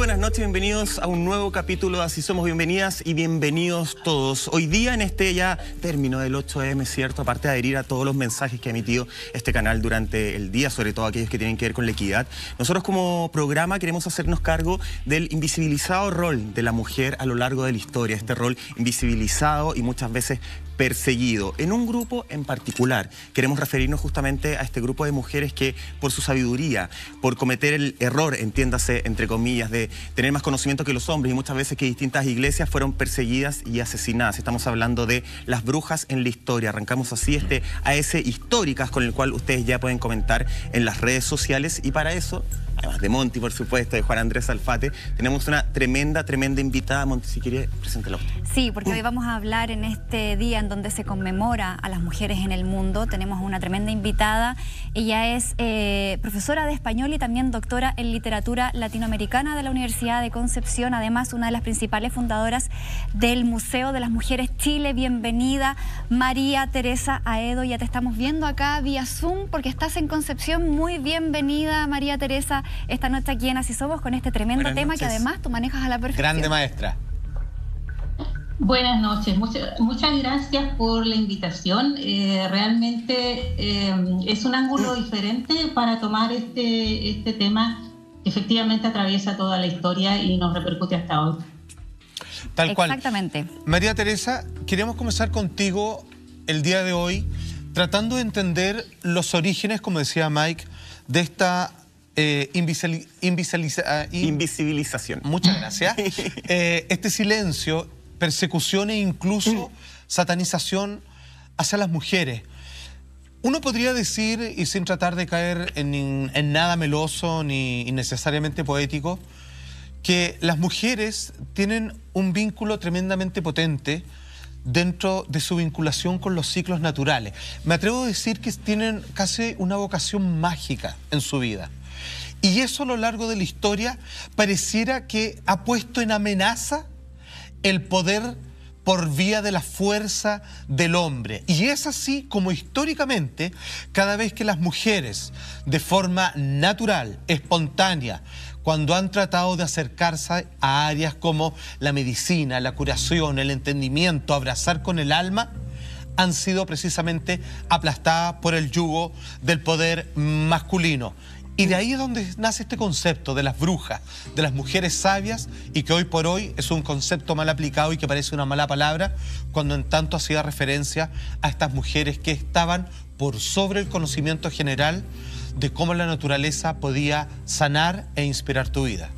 buenas noches, bienvenidos a un nuevo capítulo de Así Somos. Bienvenidas y bienvenidos todos. Hoy día en este ya término del 8M, ¿cierto? Aparte de adherir a todos los mensajes que ha emitido este canal durante el día, sobre todo aquellos que tienen que ver con la equidad, nosotros como programa queremos hacernos cargo del invisibilizado rol de la mujer a lo largo de la historia. Este rol invisibilizado y muchas veces perseguido. En un grupo en particular, queremos referirnos justamente a este grupo de mujeres que por su sabiduría, por cometer el error, entiéndase, entre comillas, de tener más conocimiento que los hombres y muchas veces que distintas iglesias fueron perseguidas y asesinadas. Estamos hablando de las brujas en la historia. Arrancamos así este AS Históricas con el cual ustedes ya pueden comentar en las redes sociales y para eso, además de Monty, por supuesto, de Juan Andrés Alfate, tenemos una tremenda invitada. Monty, si quiere, preséntela usted. Sí, porque hoy vamos a hablar en este día en donde se conmemora a las mujeres en el mundo. Tenemos una tremenda invitada. Ella es profesora de español y también doctora en literatura latinoamericana de la Universidad de Concepción. Además, una de las principales fundadoras del Museo de las Mujeres Chile. Bienvenida, María Teresa Aedo. Ya te estamos viendo acá vía Zoom porque estás en Concepción. Muy bienvenida, María Teresa, esta noche aquí en Así Somos con este tremendo tema que además tú manejas a la perfección. Grande maestra. Buenas noches, muchas gracias por la invitación. Realmente es un ángulo diferente para tomar este tema que efectivamente atraviesa toda la historia y nos repercute hasta hoy. Tal cual. Exactamente. María Teresa, queremos comenzar contigo el día de hoy tratando de entender los orígenes, como decía Mike, de esta invisibilización. Muchas gracias. Este silencio, persecución e incluso satanización hacia las mujeres. Uno podría decir, y sin tratar de caer en nada meloso ni necesariamente poético, que las mujeres tienen un vínculo tremendamente potente dentro de su vinculación con los ciclos naturales. Me atrevo a decir que tienen casi una vocación mágica en su vida. Y eso a lo largo de la historia pareciera que ha puesto en amenaza el poder por vía de la fuerza del hombre. Y es así como históricamente, cada vez que las mujeres, de forma natural, espontánea, cuando han tratado de acercarse a áreas como la medicina, la curación, el entendimiento, abrazar con el alma, han sido precisamente aplastadas por el yugo del poder masculino. Y de ahí es donde nace este concepto de las brujas, de las mujeres sabias, y que hoy por hoy es un concepto mal aplicado y que parece una mala palabra, cuando en tanto hacía referencia a estas mujeres que estaban por sobre el conocimiento general de cómo la naturaleza podía sanar e inspirar tu vida.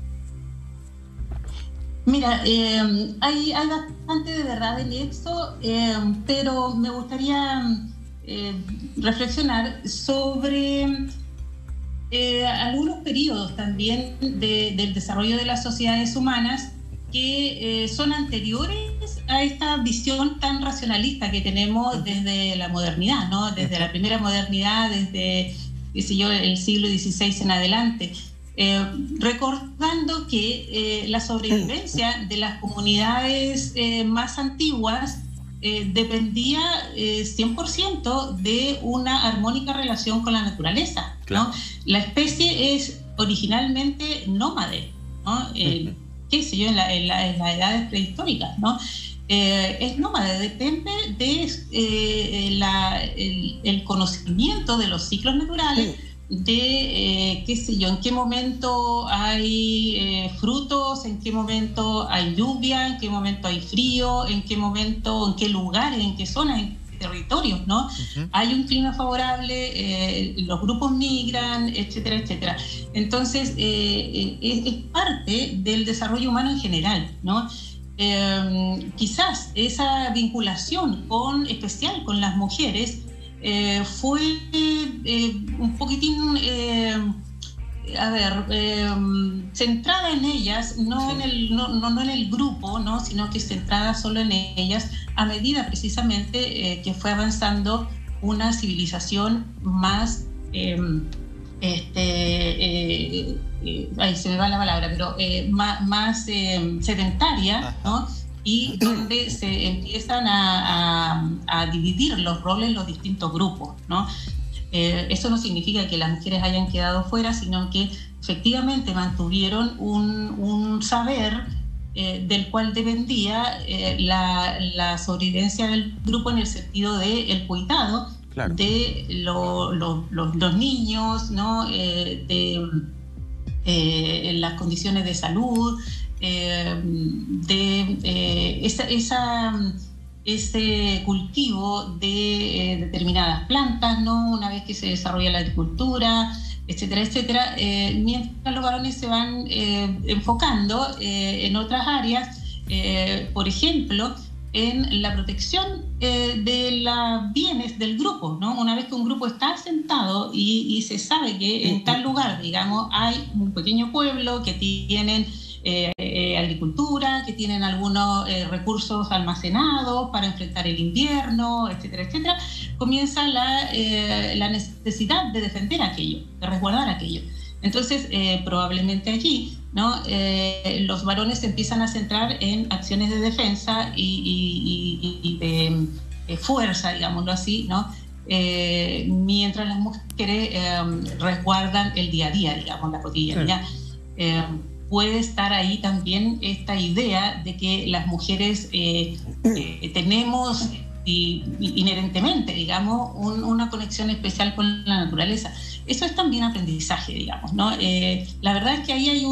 Mira, hay bastante de verdad en esto, pero me gustaría reflexionar sobre algunos periodos también del desarrollo de las sociedades humanas que son anteriores a esta visión tan racionalista que tenemos desde la modernidad, ¿no? Desde la primera modernidad, desde, qué sé yo, el siglo XVI en adelante. Recordando que la sobrevivencia de las comunidades más antiguas dependía 100% de una armónica relación con la naturaleza, ¿no? La especie es originalmente nómade, ¿no? Qué sé yo, en las edades prehistóricas, ¿no? Es nómade, depende de el conocimiento de los ciclos naturales, de, qué sé yo, en qué momento hay frutos, en qué momento hay lluvia, en qué momento hay frío, en qué momento, en qué lugares, en qué zonas, en qué territorios, ¿no? Hay un clima favorable, los grupos migran, etcétera, etcétera. Entonces, es parte del desarrollo humano en general, ¿no? Quizás esa vinculación especial con las mujeres fue un poquitín, centrada en ellas, no en el grupo, ¿no? Sino que centrada solo en ellas, a medida precisamente que fue avanzando una civilización más, ahí se me va la palabra, pero más sedentaria, ¿no? Y donde se empiezan a dividir los roles en los distintos grupos, ¿no? Eso no significa que las mujeres hayan quedado fuera, sino que efectivamente mantuvieron un saber del cual dependía la sobrevivencia del grupo, en el sentido del cuidado, claro, de los niños, ¿no? De las condiciones de salud, ese cultivo de determinadas plantas, ¿no? Una vez que se desarrolla la agricultura, etcétera, etcétera, mientras los varones se van enfocando en otras áreas, por ejemplo, en la protección de los bienes del grupo, ¿no? Una vez que un grupo está asentado y se sabe que en tal lugar, digamos, hay un pequeño pueblo que tienen agricultura, que tienen algunos recursos almacenados para enfrentar el invierno, etcétera, etcétera, comienza la necesidad de defender aquello, de resguardar aquello. Entonces, probablemente allí, ¿no? Los varones se empiezan a centrar en acciones de defensa y de fuerza, digámoslo así, ¿no? Mientras las mujeres resguardan el día a día, digamos, la cotidianidad. Puede estar ahí también esta idea de que las mujeres tenemos inherentemente, digamos, una conexión especial con la naturaleza. Eso es también aprendizaje, digamos, ¿no? La verdad es que ahí hay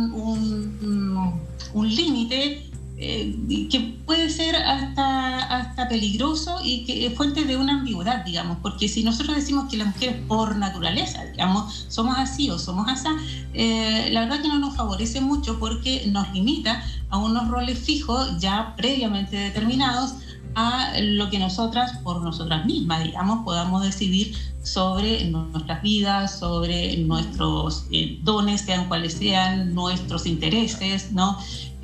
un límite que puede ser hasta peligroso y que es fuente de una ambigüedad, digamos, porque si nosotros decimos que las mujeres por naturaleza, digamos, somos así o somos así, la verdad que no nos favorece mucho, porque nos limita a unos roles fijos ya previamente determinados, a lo que nosotras, por nosotras mismas, digamos, podamos decidir sobre nuestras vidas, sobre nuestros dones, sean cuales sean, nuestros intereses, ¿no?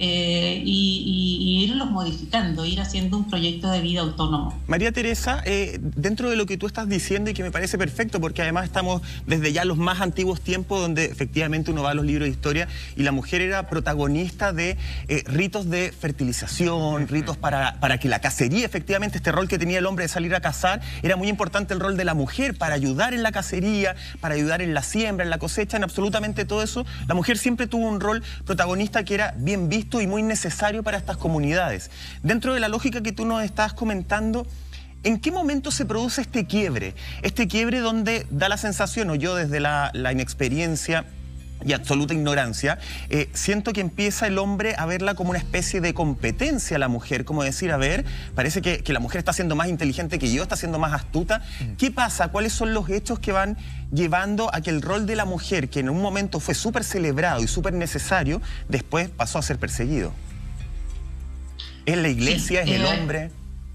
Y irlos modificando, ir haciendo un proyecto de vida autónomo. María Teresa, dentro de lo que tú estás diciendo, y que me parece perfecto, porque además estamos desde ya los más antiguos tiempos, donde efectivamente uno va a los libros de historia y la mujer era protagonista de ritos de fertilización, ritos para que la cacería, efectivamente este rol que tenía el hombre de salir a cazar, era muy importante el rol de la mujer para ayudar en la cacería, para ayudar en la siembra, en la cosecha, en absolutamente todo eso. La mujer siempre tuvo un rol protagonista que era bien visto y muy necesario para estas comunidades. Dentro de la lógica que tú nos estás comentando, ¿en qué momento se produce este quiebre? Este quiebre donde da la sensación, o yo desde la inexperiencia y absoluta ignorancia, siento que empieza el hombre a verla como una especie de competencia a la mujer, como decir, a ver, parece que la mujer está siendo más inteligente que yo, está siendo más astuta. ¿Qué pasa? ¿Cuáles son los hechos que van llevando a que el rol de la mujer, que en un momento fue súper celebrado y súper necesario, después pasó a ser perseguido? ¿Es la iglesia? ¿Es el hombre?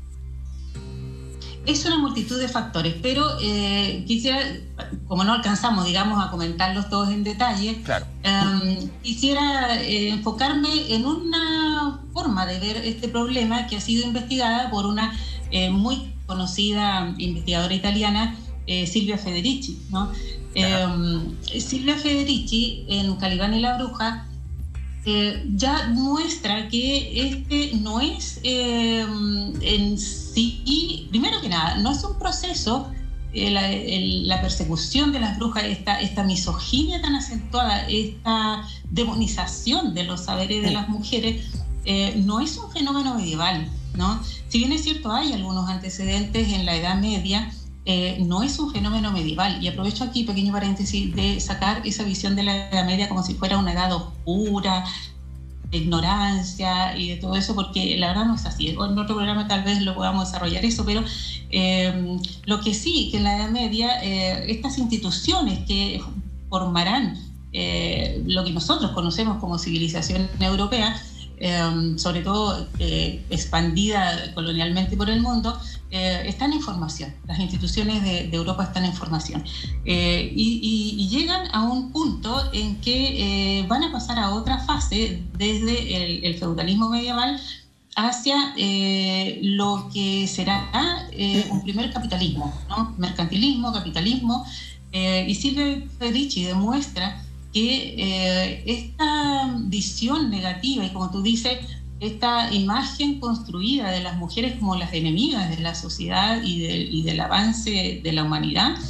Es una multitud de factores, pero quisiera, como no alcanzamos, digamos, a comentarlos todos en detalle, claro, quisiera enfocarme en una forma de ver este problema que ha sido investigada por una muy conocida investigadora italiana, Silvia Federici, ¿no? Silvia Federici, en Calibán y la bruja, ya muestra que este no es en sí, primero que nada, no es un proceso, la persecución de las brujas, esta misoginia tan acentuada, esta demonización de los saberes de las mujeres, no es un fenómeno medieval, ¿no? Si bien es cierto, hay algunos antecedentes en la Edad Media, no es un fenómeno medieval. Y aprovecho aquí, pequeño paréntesis, de sacar esa visión de la Edad Media como si fuera una edad oscura, de ignorancia y de todo eso, porque la verdad no es así. En otro programa tal vez lo podamos desarrollar eso, pero lo que sí, que en la Edad Media estas instituciones que formarán lo que nosotros conocemos como civilización europea, sobre todo expandida colonialmente por el mundo, están en formación. Las instituciones de Europa están en formación. Y llegan a un punto en que van a pasar a otra fase desde el feudalismo medieval hacia lo que será un primer capitalismo, ¿no? Mercantilismo, capitalismo. Y Silvia Federici demuestra que esta visión negativa y, como tú dices, esta imagen construida de las mujeres como las enemigas de la sociedad y del avance de la humanidad,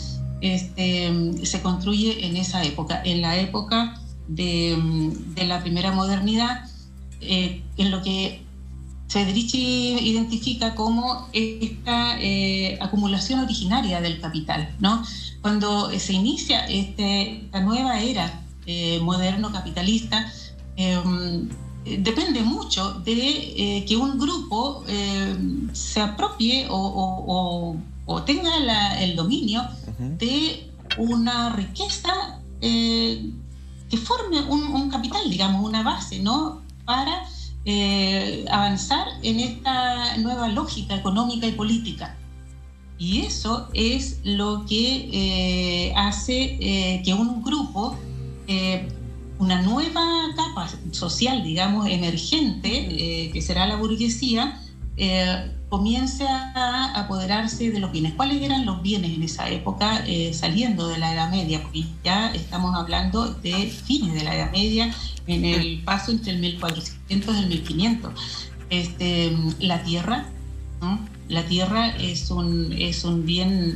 se construye en esa época, en la época de la primera modernidad, en lo que Federici identifica como esta acumulación originaria del capital, ¿no? Cuando se inicia esta nueva era moderno-capitalista, depende mucho de que un grupo se apropie o tenga el dominio de una riqueza que forme un capital, digamos, una base, ¿no? Para avanzar en esta nueva lógica económica y política. Y eso es lo que hace que un grupo, una nueva capa social, digamos, emergente, que será la burguesía, comience a apoderarse de los bienes. ¿Cuáles eran los bienes en esa época, saliendo de la Edad Media? Porque ya estamos hablando de fines de la Edad Media, en el paso entre el 1400 y el 1500. La tierra, ¿no? La tierra es un bien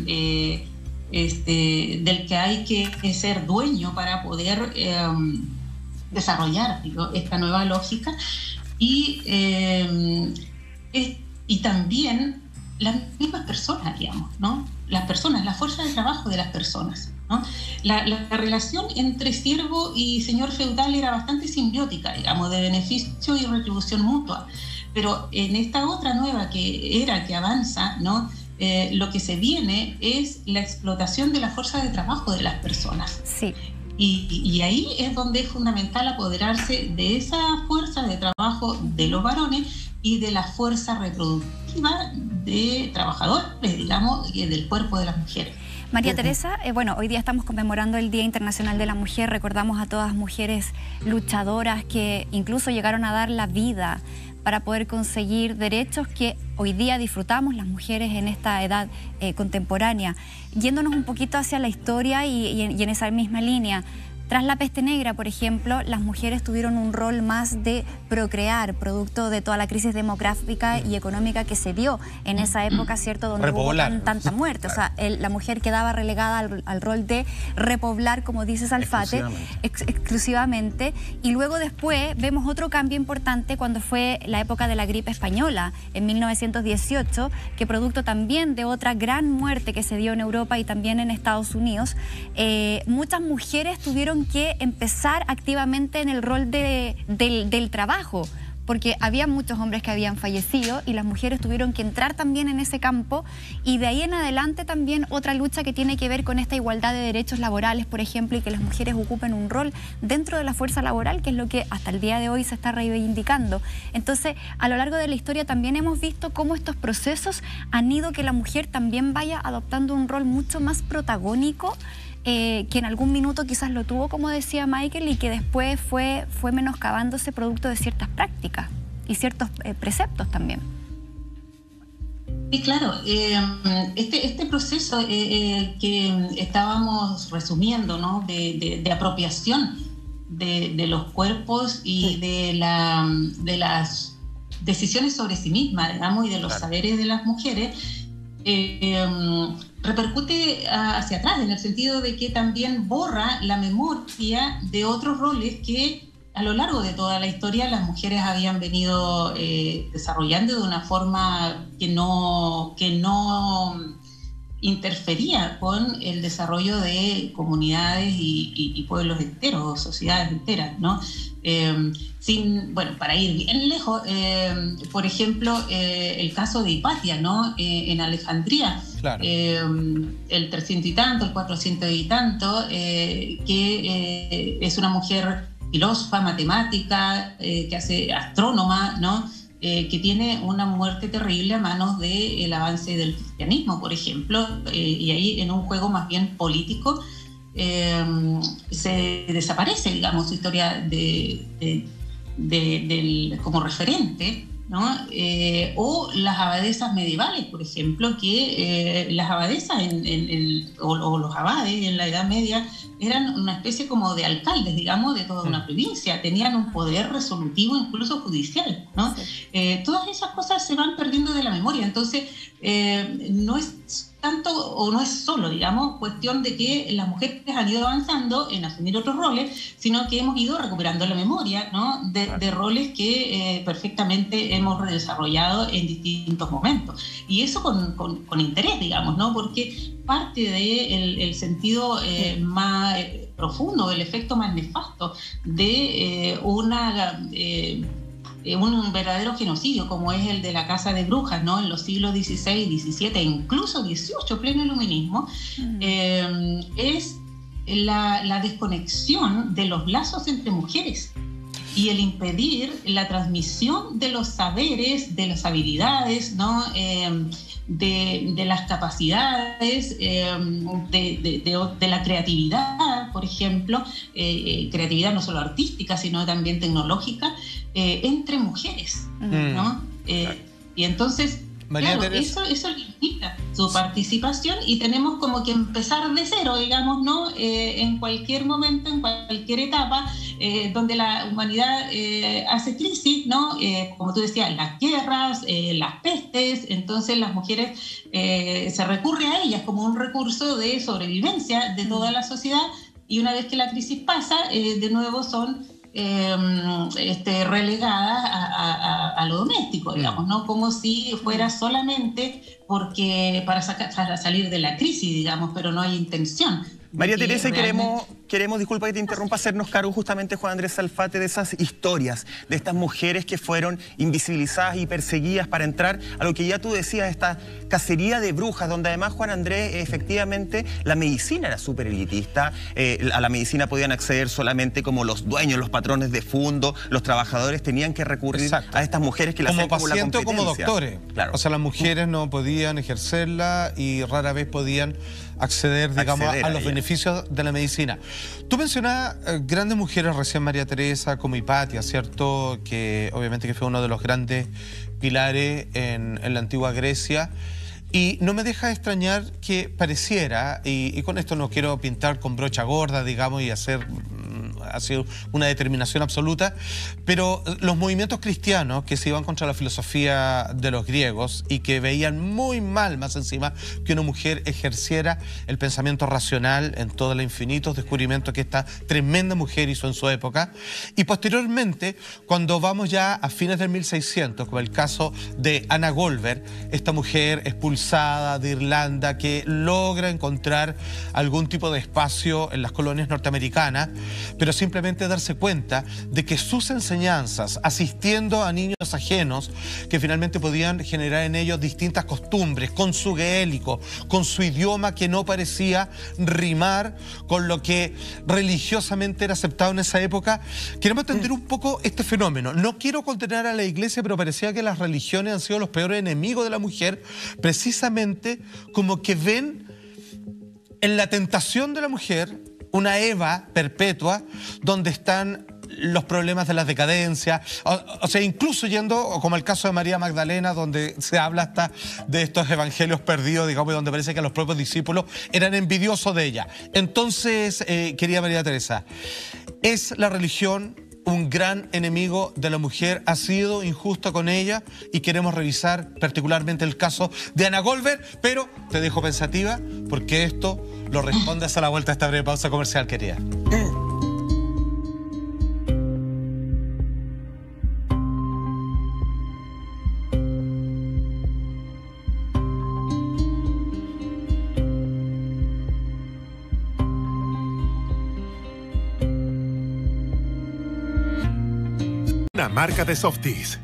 del que hay que ser dueño para poder desarrollar, digo, esta nueva lógica. Y también las mismas personas, digamos, ¿no? Las personas, la fuerza de trabajo de las personas, ¿no? La relación entre siervo y señor feudal era bastante simbiótica, digamos, de beneficio y retribución mutua. Pero en esta otra nueva que avanza, ¿no? Lo que se viene es la explotación de la fuerza de trabajo de las personas. Sí. Y ahí es donde es fundamental apoderarse de esa fuerza de trabajo de los varones y de la fuerza reproductiva de trabajadores, digamos, del cuerpo de las mujeres. María Teresa, bueno, hoy día estamos conmemorando el Día Internacional de la Mujer. Recordamos a todas mujeres luchadoras que incluso llegaron a dar la vida para poder conseguir derechos que hoy día disfrutamos las mujeres en esta edad contemporánea. Yéndonos un poquito hacia la historia y en esa misma línea, tras la peste negra, por ejemplo, las mujeres tuvieron un rol más de procrear, producto de toda la crisis demográfica y económica que se dio en esa época, ¿cierto?, donde hubo tanta muerte. O sea, la mujer quedaba relegada al rol de repoblar, como dice Salfate, exclusivamente. Y luego después vemos otro cambio importante cuando fue la época de la gripe española, en 1918, que producto también de otra gran muerte que se dio en Europa y también en Estados Unidos, muchas mujeres tuvieron que empezar activamente en el rol del trabajo, porque había muchos hombres que habían fallecido y las mujeres tuvieron que entrar también en ese campo. Y de ahí en adelante también otra lucha que tiene que ver con esta igualdad de derechos laborales, por ejemplo, y que las mujeres ocupen un rol dentro de la fuerza laboral, que es lo que hasta el día de hoy se está reivindicando. Entonces, a lo largo de la historia también hemos visto cómo estos procesos han ido que la mujer también vaya adoptando un rol mucho más protagónico, que en algún minuto quizás lo tuvo, como decía Michael, y que después fue menoscabándose producto de ciertas prácticas y ciertos preceptos también. Sí, claro. Este proceso que estábamos resumiendo, ¿no?, de apropiación de los cuerpos y de las decisiones sobre sí mismas, digamos, y de los saberes de las mujeres, repercute hacia atrás, en el sentido de que también borra la memoria de otros roles que a lo largo de toda la historia las mujeres habían venido desarrollando de una forma que no interfería con el desarrollo de comunidades y pueblos enteros, o sociedades enteras, ¿no? Para ir bien lejos, por ejemplo, el caso de Hipatia, ¿no?, en Alejandría, claro. El 300 y tanto, el 400 y tanto, que es una mujer filósofa, matemática, que hace astrónoma, ¿no?, que tiene una muerte terrible a manos del avance del cristianismo, por ejemplo, y ahí en un juego más bien político se desaparece, digamos, su historia como referente, ¿no? O las abadesas medievales, por ejemplo, que las abadesas o los abades en la Edad Media eran una especie como de alcaldes, digamos, de toda una provincia, tenían un poder resolutivo, incluso judicial, ¿no? Todas esas cosas se van perdiendo de la memoria, entonces no está tanto, o no es solo, digamos, cuestión de que las mujeres han ido avanzando en asumir otros roles, sino que hemos ido recuperando la memoria, ¿no? de roles que perfectamente hemos desarrollado en distintos momentos. Y eso con interés, digamos, ¿no? Porque parte del sentido más profundo, el efecto más nefasto de un verdadero genocidio como es el de la caza de brujas, ¿no? En los siglos XVI, XVII e incluso XVIII, pleno iluminismo, es la desconexión de los lazos entre mujeres y el impedir la transmisión de los saberes, de las habilidades, ¿no? De las capacidades, de la creatividad, por ejemplo, creatividad no solo artística, sino también tecnológica, entre mujeres, ¿no? Y entonces, claro, eso limita su participación y tenemos como que empezar de cero, digamos, ¿no? En cualquier momento, en cualquier etapa, donde la humanidad hace crisis, ¿no? Como tú decías, las guerras, las pestes, entonces las mujeres se recurre a ellas como un recurso de sobrevivencia de toda la sociedad, y una vez que la crisis pasa, de nuevo son relegadas a lo doméstico, digamos, ¿no? Como si fuera solamente porque para salir de la crisis, digamos, pero no hay intención. María Teresa, queremos, disculpa que te interrumpa, hacernos cargo justamente, Juan Andrés Alfate, de esas historias, de estas mujeres que fueron invisibilizadas y perseguidas para entrar a lo que ya tú decías, esta cacería de brujas, donde además, Juan Andrés, efectivamente, la medicina era súper elitista, a la medicina podían acceder solamente como los dueños, los patrones de fondo, los trabajadores tenían que recurrir a estas mujeres que las hacían como la competencia. Como doctores. Claro. O sea, las mujeres no podían ejercerla y rara vez podían acceder, digamos, a los beneficios de la medicina. Tú mencionabas grandes mujeres recién, María Teresa, como Hipatia, ¿cierto? Que obviamente que fue uno de los grandes pilares en la antigua Grecia. Y no me deja de extrañar que pareciera, y con esto no quiero pintar con brocha gorda, digamos, y hacer una determinación absoluta, pero los movimientos cristianos que se iban contra la filosofía de los griegos y que veían muy mal, más encima, que una mujer ejerciera el pensamiento racional en todos los infinitos descubrimientos que esta tremenda mujer hizo en su época. Y posteriormente, cuando vamos ya a fines del 1600, como el caso de Anna Goldberg, esta mujer expulsada de Irlanda que logra encontrar algún tipo de espacio en las colonias norteamericanas, pero simplemente darse cuenta de que sus enseñanzas, asistiendo a niños ajenos, que finalmente podían generar en ellos distintas costumbres, con su gaélico, con su idioma que no parecía rimar con lo que religiosamente era aceptado en esa época. Queremos entender un poco este fenómeno. No quiero condenar a la Iglesia, pero parecía que las religiones han sido los peores enemigos de la mujer, precisamente como que ven en la tentación de la mujer una Eva perpetua, donde están los problemas de la decadencia, o sea, incluso yendo, como el caso de María Magdalena, donde se habla hasta de estos evangelios perdidos, digamos, donde parece que los propios discípulos eran envidiosos de ella. Entonces, querida María Teresa, ¿es la religión un gran enemigo de la mujer? ¿Ha sido injusta con ella? Y queremos revisar particularmente el caso de Anna Goldberg, pero te dejo pensativa porque esto lo respondes a la vuelta de esta breve pausa comercial, querida. Una marca de Softis.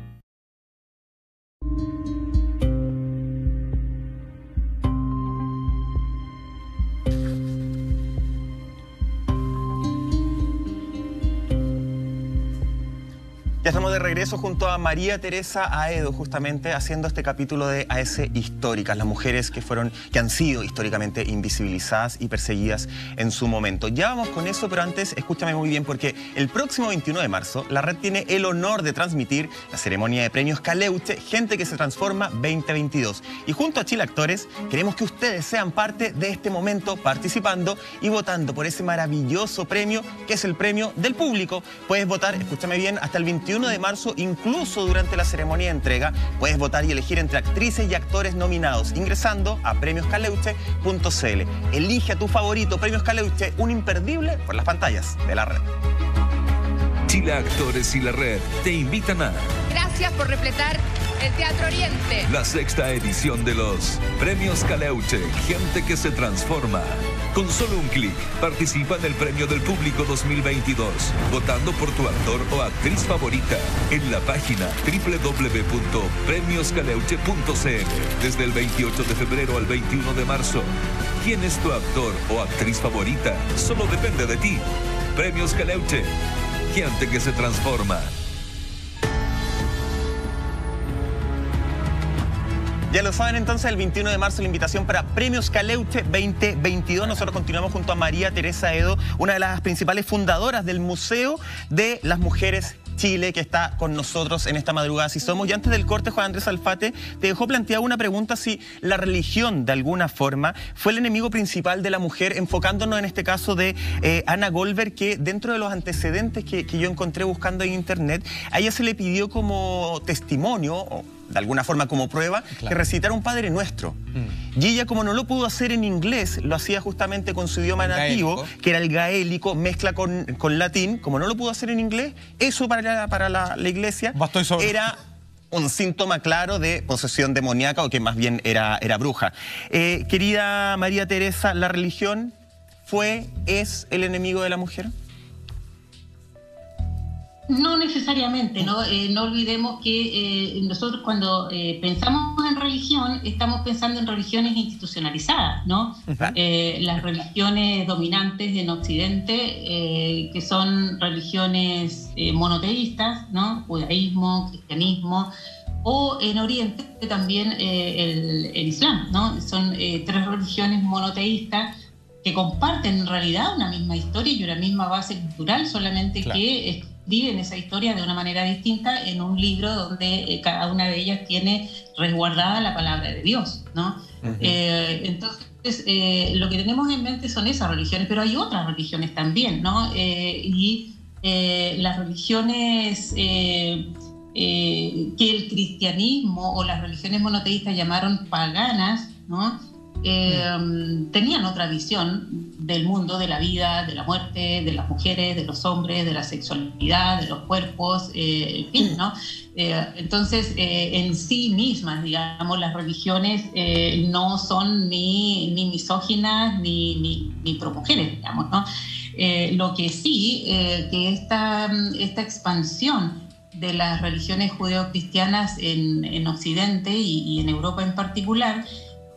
Ya estamos de regreso junto a María Teresa Aedo, justamente haciendo este capítulo de AS Históricas, las mujeres que han sido históricamente invisibilizadas y perseguidas en su momento. Ya vamos con eso, pero antes escúchame muy bien, porque el próximo 21 de marzo la red tiene el honor de transmitir la ceremonia de premios Caleuche Gente que se Transforma 2022. Y junto a Chile Actores queremos que ustedes sean parte de este momento participando y votando por ese maravilloso premio que es el premio del público. Puedes votar, escúchame bien, hasta el 21 21 de marzo, incluso durante la ceremonia de entrega, puedes votar y elegir entre actrices y actores nominados ingresando a premioscaleuche.cl. Elige a tu favorito. Premios Caleuche, un imperdible por las pantallas de la red. Chile Actores y la Red te invitan a... Gracias por repletar el Teatro Oriente. La 6ª edición de los Premios Caleuche, gente que se transforma. Con solo un clic, participa en el Premio del Público 2022, votando por tu actor o actriz favorita en la página www.premioscaleuche.cl desde el 28 de febrero al 21 de marzo. ¿Quién es tu actor o actriz favorita? Solo depende de ti. Premios Caleuche, gente que se transforma. Ya lo saben entonces, el 21 de marzo la invitación para Premios Caleuche 2022. Nosotros continuamos junto a María Teresa Edo, una de las principales fundadoras del Museo de las Mujeres Chile, que está con nosotros en esta madrugada. Si somos, y antes del corte, Juan Andrés Alfate te dejó planteada una pregunta: si la religión de alguna forma fue el enemigo principal de la mujer, enfocándonos en este caso de Ana Goldberg, que dentro de los antecedentes que yo encontré buscando en internet, a ella se le pidió como testimonio, o de alguna forma como prueba, claro, que recitara un Padre Nuestro. Y ella, como no lo pudo hacer en inglés, lo hacía justamente con su idioma nativo, que era el gaélico, mezcla con latín. Como no lo pudo hacer en inglés, eso para la iglesia era un síntoma claro de posesión demoníaca, o que más bien era bruja. Querida María Teresa, ¿la religión es el enemigo de la mujer? No necesariamente, ¿no? No olvidemos que nosotros cuando pensamos en religión, estamos pensando en religiones institucionalizadas, ¿no? Las religiones dominantes en Occidente, que son religiones monoteístas, ¿no? Judaísmo, cristianismo, o en Oriente también el Islam, ¿no? Son 3 religiones monoteístas que comparten en realidad una misma historia y una misma base cultural, solamente claro, que viven esa historia de una manera distinta en un libro donde cada una de ellas tiene resguardada la palabra de Dios, ¿no? Entonces, lo que tenemos en mente son esas religiones, pero hay otras religiones también, ¿no? Las religiones que el cristianismo o las religiones monoteístas llamaron paganas, ¿no? Tenían otra visión del mundo, de la vida, de la muerte, de las mujeres, de los hombres, de la sexualidad, de los cuerpos, en fin, ¿no? Entonces, en sí mismas, digamos, las religiones no son ni misóginas ni promujeres, digamos, ¿no? Lo que sí, que esta expansión de las religiones judeocristianas en Occidente y en Europa en particular,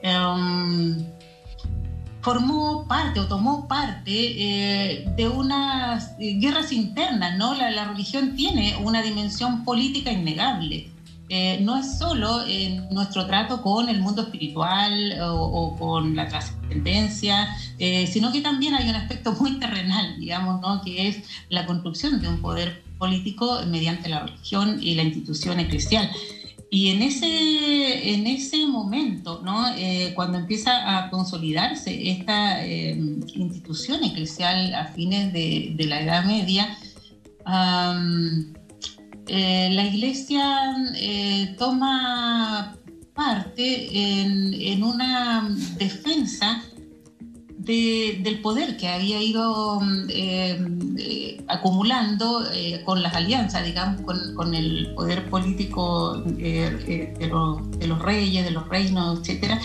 formó parte o tomó parte de unas guerras internas, ¿no? La religión tiene una dimensión política innegable. No es solo nuestro trato con el mundo espiritual o con la trascendencia, sino que también hay un aspecto muy terrenal, digamos, ¿no? Que es la construcción de un poder político mediante la religión y la institución eclesial. Y en ese momento, ¿no? Cuando empieza a consolidarse esta institución eclesial a fines de la Edad Media, la Iglesia toma parte en una defensa del poder que había ido acumulando con las alianzas, digamos, con el poder político de los reyes, de los reinos, etcétera,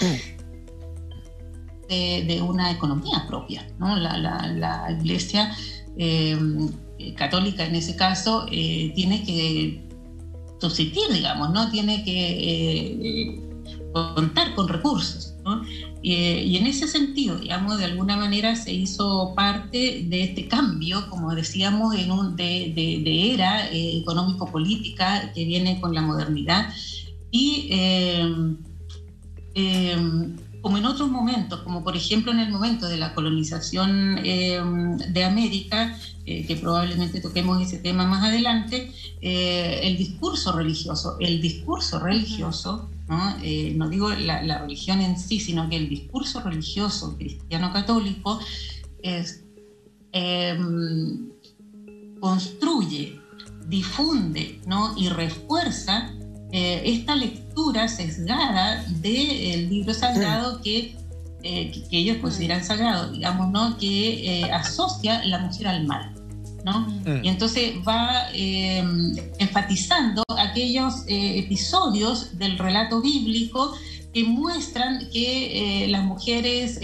de una economía propia, ¿no? La Iglesia católica, en ese caso, tiene que subsistir, digamos, ¿no? Tiene que contar con recursos, ¿no? Y en ese sentido, digamos, de alguna manera se hizo parte de este cambio, como decíamos, de era económico-política que viene con la modernidad. Y como en otros momentos, como por ejemplo en el momento de la colonización de América, que probablemente toquemos ese tema más adelante, el discurso religioso, ¿no? No digo la religión en sí, sino que el discurso religioso cristiano-católico construye difunde, ¿no? y refuerza esta lectura sesgada del libro sagrado que ellos consideran sagrado, digamos, ¿no? que asocia la mujer al mal, ¿no? Y entonces va enfatizando aquellos episodios del relato bíblico que muestran que las mujeres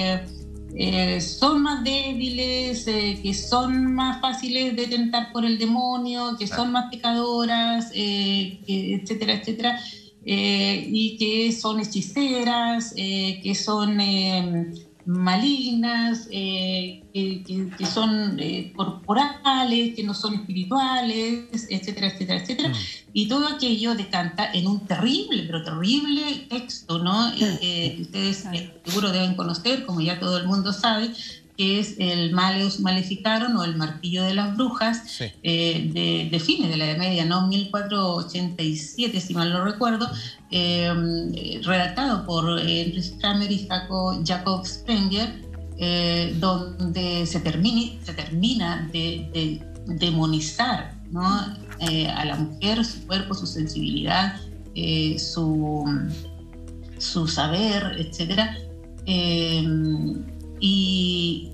son más débiles, que son más fáciles de tentar por el demonio, que son más pecadoras, etcétera, etcétera, y que son hechiceras, que son malignas, que son corporales, que no son espirituales, etcétera, etcétera, etcétera. Y todo aquello decanta en un terrible, pero terrible texto, ¿no? Que ustedes seguro deben conocer, como ya todo el mundo sabe, que es el Malleus Maleficarum o el Martillo de las Brujas, Sí. De fines de la Edad Media, ¿no? 1487, si mal no recuerdo, redactado por Enrich Kramer y Jacob Sprenger, donde se termina de demonizar, ¿no? A la mujer, su cuerpo, su sensibilidad, su saber, etcétera, y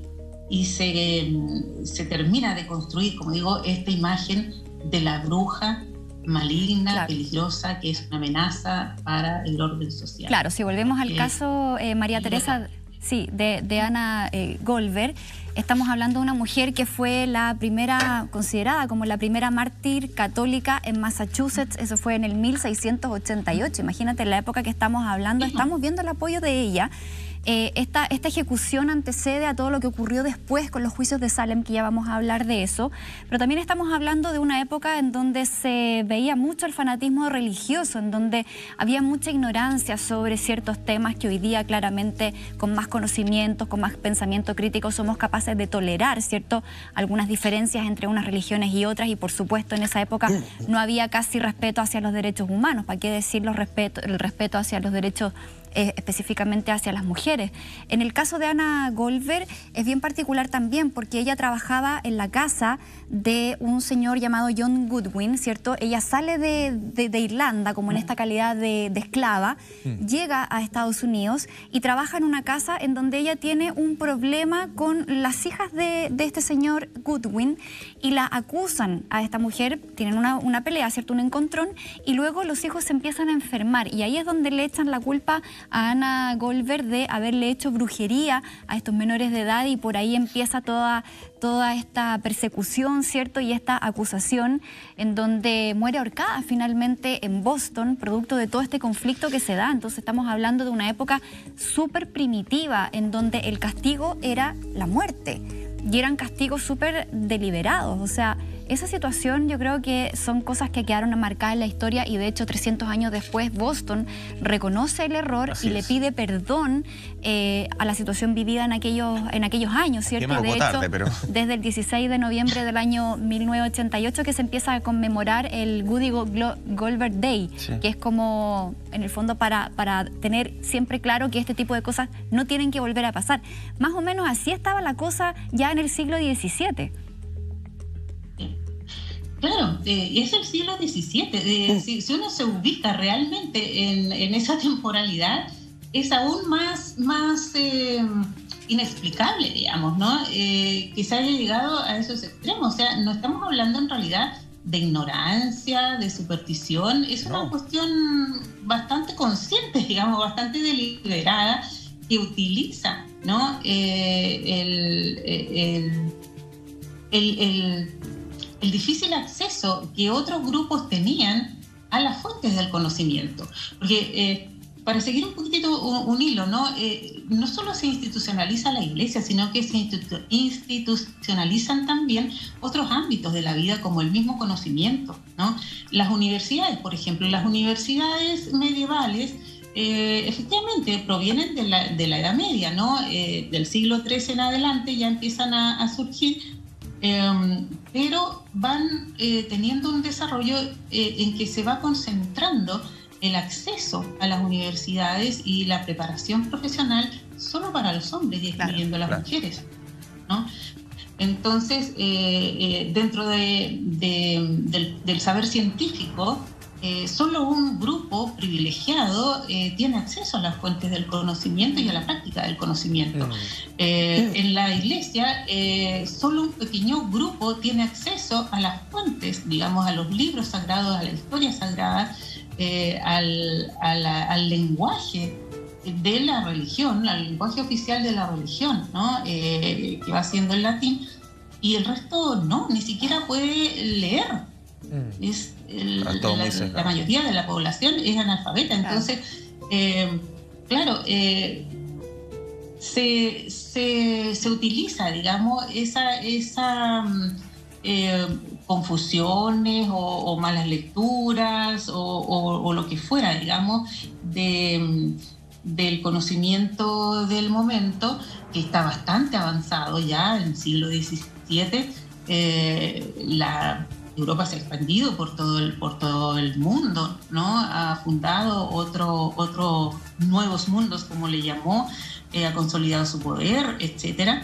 se termina de construir, como digo, esta imagen de la bruja maligna, claro, peligrosa, que es una amenaza para el orden social. Claro, si volvemos al caso, María Teresa, sí, de Anna Goldberg, estamos hablando de una mujer que fue la primera, considerada como la primera mártir católica en Massachusetts. Eso fue en el 1688. Imagínate, en la época que estamos hablando, estamos viendo el apoyo de ella. Esta ejecución antecede a todo lo que ocurrió después con los juicios de Salem, que ya vamos a hablar de eso, pero también estamos hablando de una época en donde se veía mucho el fanatismo religioso, en donde había mucha ignorancia sobre ciertos temas que hoy día claramente con más conocimientos, con más pensamiento crítico somos capaces de tolerar, ¿cierto? Algunas diferencias entre unas religiones y otras, y por supuesto en esa época no había casi respeto hacia los derechos humanos, ¿para qué decir el respeto hacia los derechos específicamente hacia las mujeres? En el caso de Anna Goldberg es bien particular también porque ella trabajaba en la casa de un señor llamado John Goodwin, ¿cierto? Ella sale de Irlanda como en esta calidad de esclava, llega a Estados Unidos y trabaja en una casa en donde ella tiene un problema con las hijas de este señor Goodwin y la acusan a esta mujer, tienen una pelea, ¿cierto? Un encontrón, y luego los hijos se empiezan a enfermar y ahí es donde le echan la culpa a Anna Goldberg de haberle hecho brujería a estos menores de edad, y por ahí empieza toda esta persecución, ¿cierto? Y esta acusación en donde muere ahorcada finalmente en Boston, producto de todo este conflicto que se da. Entonces estamos hablando de una época súper primitiva en donde el castigo era la muerte y eran castigos súper deliberados. O sea, esa situación yo creo que son cosas que quedaron marcadas en la historia, y de hecho 300 años después Boston reconoce el error y le pide perdón a la situación vivida en aquellos años, ¿cierto? Y de hecho, desde el 16 de noviembre del año 1988 que se empieza a conmemorar el Goody Goldberg Day, que es como, en el fondo, para tener siempre claro que este tipo de cosas no tienen que volver a pasar. Más o menos así estaba la cosa ya en el siglo XVII. Claro, es el siglo XVII. Si uno se ubica realmente en esa temporalidad, es aún más inexplicable, digamos, ¿no? Que se haya llegado a esos extremos. O sea, no estamos hablando en realidad de ignorancia, de superstición. Es una cuestión bastante consciente, digamos, bastante deliberada, que utiliza, ¿no? El difícil acceso que otros grupos tenían a las fuentes del conocimiento. Porque para seguir un poquitito un hilo, ¿no? No solo se institucionaliza la iglesia, sino que se institucionalizan también otros ámbitos de la vida, como el mismo conocimiento, ¿no? Las universidades, por ejemplo, las universidades medievales efectivamente provienen de la Edad Media, ¿no? Del siglo XIII en adelante ya empiezan a surgir, pero van teniendo un desarrollo en que se va concentrando el acceso a las universidades y la preparación profesional solo para los hombres y excluyendo a las mujeres, ¿no? Entonces, dentro del saber científico, solo un grupo privilegiado tiene acceso a las fuentes del conocimiento y a la práctica del conocimiento. En la Iglesia, solo un pequeño grupo tiene acceso a las fuentes, digamos, a los libros sagrados, a la historia sagrada, al lenguaje de la religión, al lenguaje oficial de la religión, ¿no? Que va siendo el latín, y el resto no, ni siquiera puede leer. La mayoría de la población es analfabeta, entonces, claro, se utiliza, digamos, esa confusiones o malas lecturas o lo que fuera, digamos, del conocimiento del momento, que está bastante avanzado ya en el siglo XVII. Europa se ha expandido por todo el mundo, ¿no? Ha fundado otros nuevos mundos, como le llamó, ha consolidado su poder, etcétera.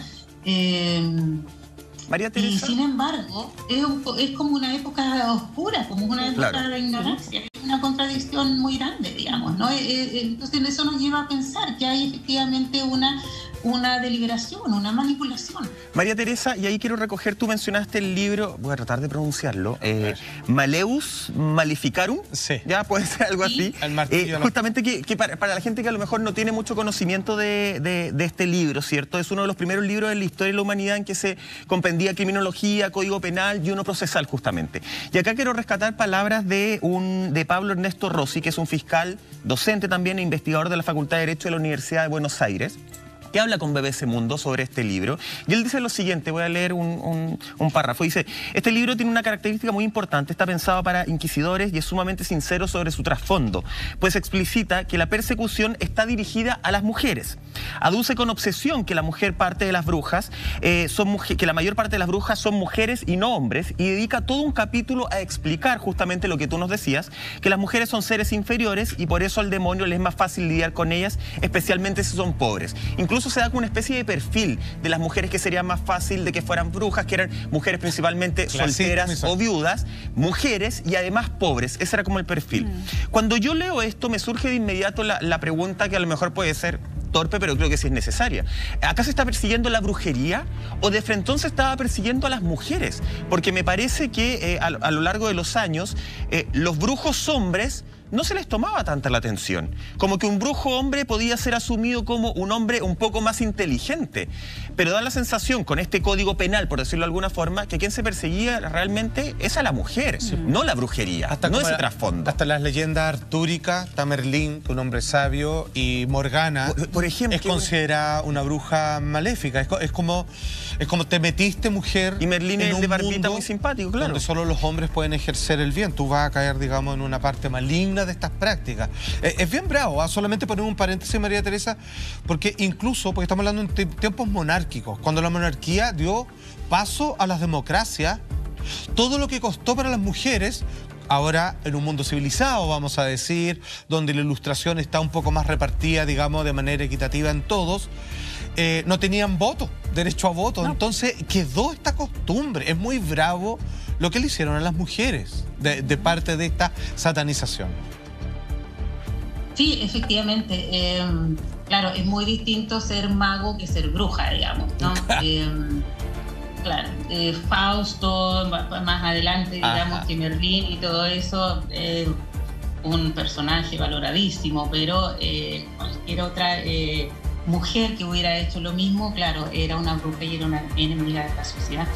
María Teresa. Y sin embargo, es como una época oscura, como una época de ignorancia, es una contradicción muy grande, digamos, ¿no? Entonces eso nos lleva a pensar que hay efectivamente una deliberación, una manipulación. María Teresa, y ahí quiero recoger, tú mencionaste el libro, voy a tratar de pronunciarlo, Malleus Maleficarum, sí. Ya puede ser algo así. El martillo, justamente que para la gente que a lo mejor no tiene mucho conocimiento de este libro, ¿cierto? Es uno de los primeros libros de la historia de la humanidad en que se comprendía criminología, código penal y uno procesal, justamente. Y acá quiero rescatar palabras de Pablo Ernesto Rossi, que es un fiscal, docente también e investigador de la Facultad de Derecho de la Universidad de Buenos Aires, que habla con BBC Mundo sobre este libro. Y él dice lo siguiente, voy a leer un párrafo. Dice, este libro tiene una característica muy importante, está pensado para inquisidores y es sumamente sincero sobre su trasfondo, pues explicita que la persecución está dirigida a las mujeres. Aduce con obsesión que la mayor parte de las brujas son mujeres y no hombres, y dedica todo un capítulo a explicar justamente lo que tú nos decías, que las mujeres son seres inferiores y por eso al demonio les es más fácil lidiar con ellas, especialmente si son pobres. Incluso se da como una especie de perfil de las mujeres que sería más fácil de que fueran brujas, que eran mujeres principalmente solteras o viudas, mujeres y además pobres. Ese era como el perfil. Cuando yo leo esto me surge de inmediato la pregunta que a lo mejor puede ser torpe, pero creo que sí es necesaria. ¿Acá se está persiguiendo la brujería o de frente se estaba persiguiendo a las mujeres? Porque me parece que a lo largo de los años los brujos hombres no se les tomaba tanta la atención. Como que un brujo hombre podía ser asumido como un hombre un poco más inteligente. Pero da la sensación, con este código penal, por decirlo de alguna forma, que quien se perseguía realmente es a la mujer, no la brujería, no ese trasfondo. Hasta las leyendas artúricas, Tamerlín, un hombre sabio, y Morgana, por ejemplo, es considerada una bruja maléfica. Es como te metiste, mujer, y Merlín en es un de barbita mundo muy simpático, claro, donde solo los hombres pueden ejercer el bien. Tú vas a caer, digamos, en una parte maligna de estas prácticas. Es bien bravo, ¿eh? Solamente poner un paréntesis, María Teresa, porque estamos hablando en tiempos monárquicos, cuando la monarquía dio paso a las democracias, todo lo que costó para las mujeres, ahora en un mundo civilizado, vamos a decir, donde la ilustración está un poco más repartida, digamos, de manera equitativa en todos, no tenían voto, derecho a voto. No. Entonces quedó esta costumbre. Es muy bravo lo que le hicieron a las mujeres de parte de esta satanización. Sí, efectivamente. Claro, es muy distinto ser mago que ser bruja, digamos, ¿no? Claro, Fausto, más adelante, digamos, que Merlín y todo eso, un personaje valoradísimo, pero cualquier otra mujer que hubiera hecho lo mismo, claro, era una bruja y era una enemiga de la sociedad.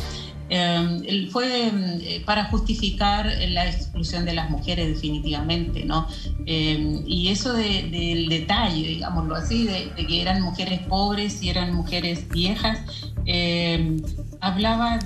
Fue para justificar la exclusión de las mujeres, definitivamente, ¿no? Y eso del detalle, digámoslo así, de que eran mujeres pobres y eran mujeres viejas, hablaba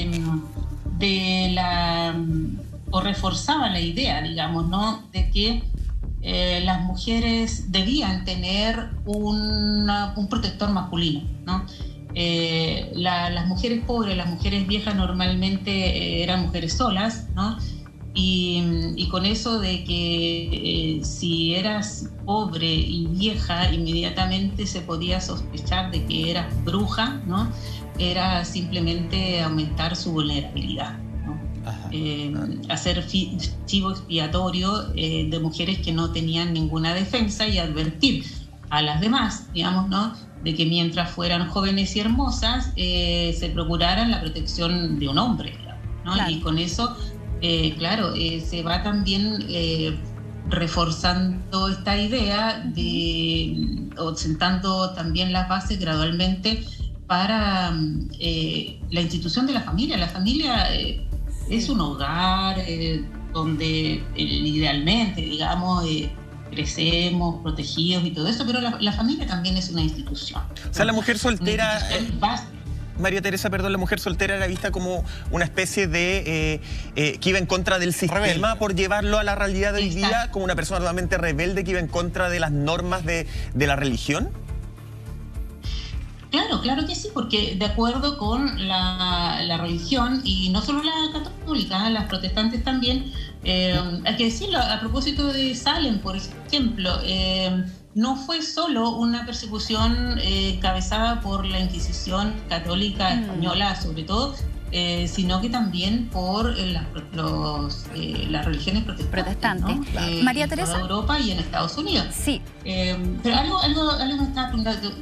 o reforzaba la idea, digamos, ¿no?, de que las mujeres debían tener un protector masculino, ¿no? Las mujeres pobres, las mujeres viejas normalmente eran mujeres solas, ¿no? Y con eso de que si eras pobre y vieja, inmediatamente se podía sospechar de que eras bruja, ¿no? era simplemente aumentar su vulnerabilidad, ¿no? Hacer chivo expiatorio de mujeres que no tenían ninguna defensa y advertir a las demás, digamos, ¿no?, de que mientras fueran jóvenes y hermosas se procuraran la protección de un hombre, ¿no? Claro. Y con eso, claro, se va también reforzando esta idea o sentando también las bases gradualmente para la institución de la familia. La familia es un hogar donde idealmente, digamos, crecemos protegidos y todo eso, pero la familia también es una institución. O sea, la mujer soltera... María Teresa, perdón, la mujer soltera era vista como una especie de... que iba en contra del sistema, rebelde, por llevarlo a la realidad de hoy día, como una persona totalmente rebelde que iba en contra de las normas de la religión. Claro, claro que sí, porque de acuerdo con la religión, y no solo la católica, las protestantes también, hay que decirlo, a propósito de Salem, por ejemplo, no fue solo una persecución encabezada por la Inquisición católica española, sobre todo, sino que también por las religiones protestantes, ¿no? Claro. María Teresa. En toda Europa y en Estados Unidos. Sí. Pero algo me estaba preguntando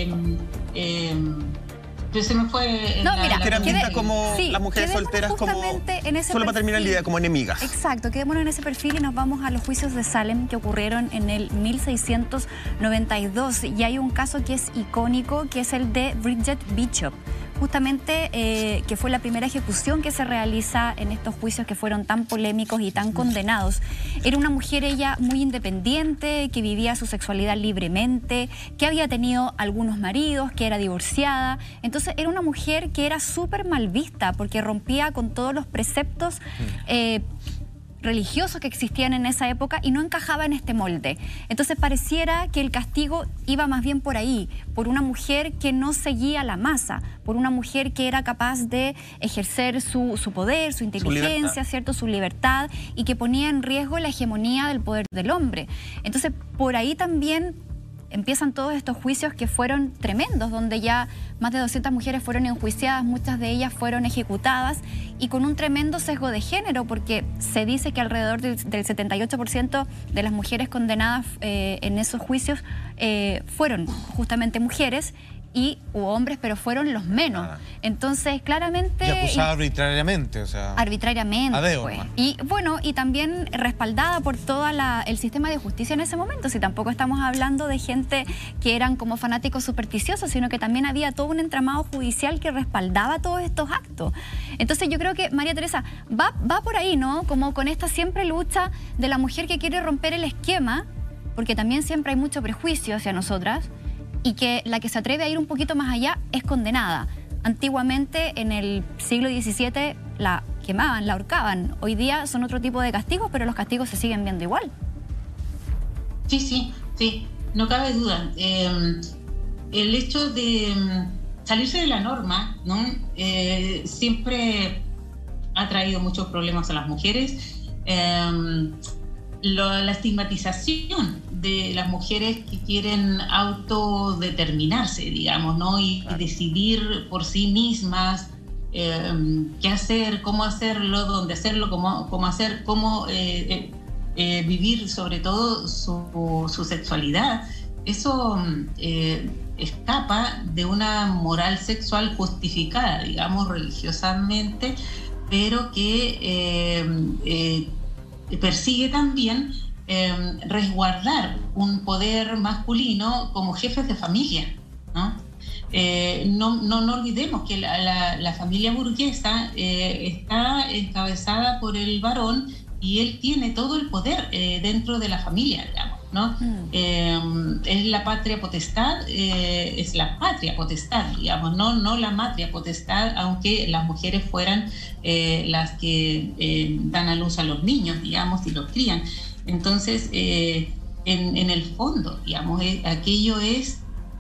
pero se me fue... No, mira, que eran vistas como las mujeres solteras, como... Solo para terminar la idea, como enemigas. Exacto, quedémonos en ese perfil y nos vamos a los juicios de Salem que ocurrieron en el 1692. Y hay un caso que es icónico, que es el de Bridget Bishop. Justamente que fue la primera ejecución que se realiza en estos juicios que fueron tan polémicos y tan condenados. Era una mujer, ella, muy independiente, que vivía su sexualidad libremente, que había tenido algunos maridos, que era divorciada. Entonces era una mujer que era súper mal vista porque rompía con todos los preceptos religiosos que existían en esa época y no encajaba en este molde. Entonces pareciera que el castigo iba más bien por ahí, por una mujer que no seguía la masa, por una mujer que era capaz de ejercer su poder, su inteligencia, ¿cierto?, su libertad, y que ponía en riesgo la hegemonía del poder del hombre. Entonces por ahí también empiezan todos estos juicios que fueron tremendos, donde ya más de 200 mujeres fueron enjuiciadas, muchas de ellas fueron ejecutadas, y con un tremendo sesgo de género, porque se dice que alrededor del 78% de las mujeres condenadas en esos juicios fueron justamente mujeres, y hubo hombres, pero fueron los menos. Entonces, claramente... Y acusada arbitrariamente, o sea... Arbitrariamente, adeo, pues. Y bueno, y también respaldada por todo el sistema de justicia en ese momento. Si tampoco estamos hablando de gente que eran como fanáticos supersticiosos, sino que también había todo un entramado judicial que respaldaba todos estos actos. Entonces yo creo que, María Teresa, va por ahí, ¿no? Como con esta siempre lucha de la mujer que quiere romper el esquema, porque también siempre hay mucho prejuicio hacia nosotras, y que la que se atreve a ir un poquito más allá es condenada. Antiguamente, en el siglo XVII, la quemaban, la ahorcaban. Hoy día son otro tipo de castigos, pero los castigos se siguen viendo igual. Sí, no cabe duda. El hecho de salirse de la norma, ¿no?, siempre ha traído muchos problemas a las mujeres. La estigmatización de las mujeres que quieren autodeterminarse, digamos, ¿no?, y decidir por sí mismas qué hacer, cómo hacerlo, dónde hacerlo, cómo vivir sobre todo su sexualidad. Eso escapa de una moral sexual justificada, digamos, religiosamente, pero que persigue también resguardar un poder masculino como jefes de familia, ¿no? No olvidemos que la familia burguesa está encabezada por el varón y él tiene todo el poder dentro de la familia, digamos, ¿no? Es la patria potestad, digamos, no la matria potestad, aunque las mujeres fueran las que dan a luz a los niños, digamos, y los crían. Entonces, en el fondo, digamos, aquello es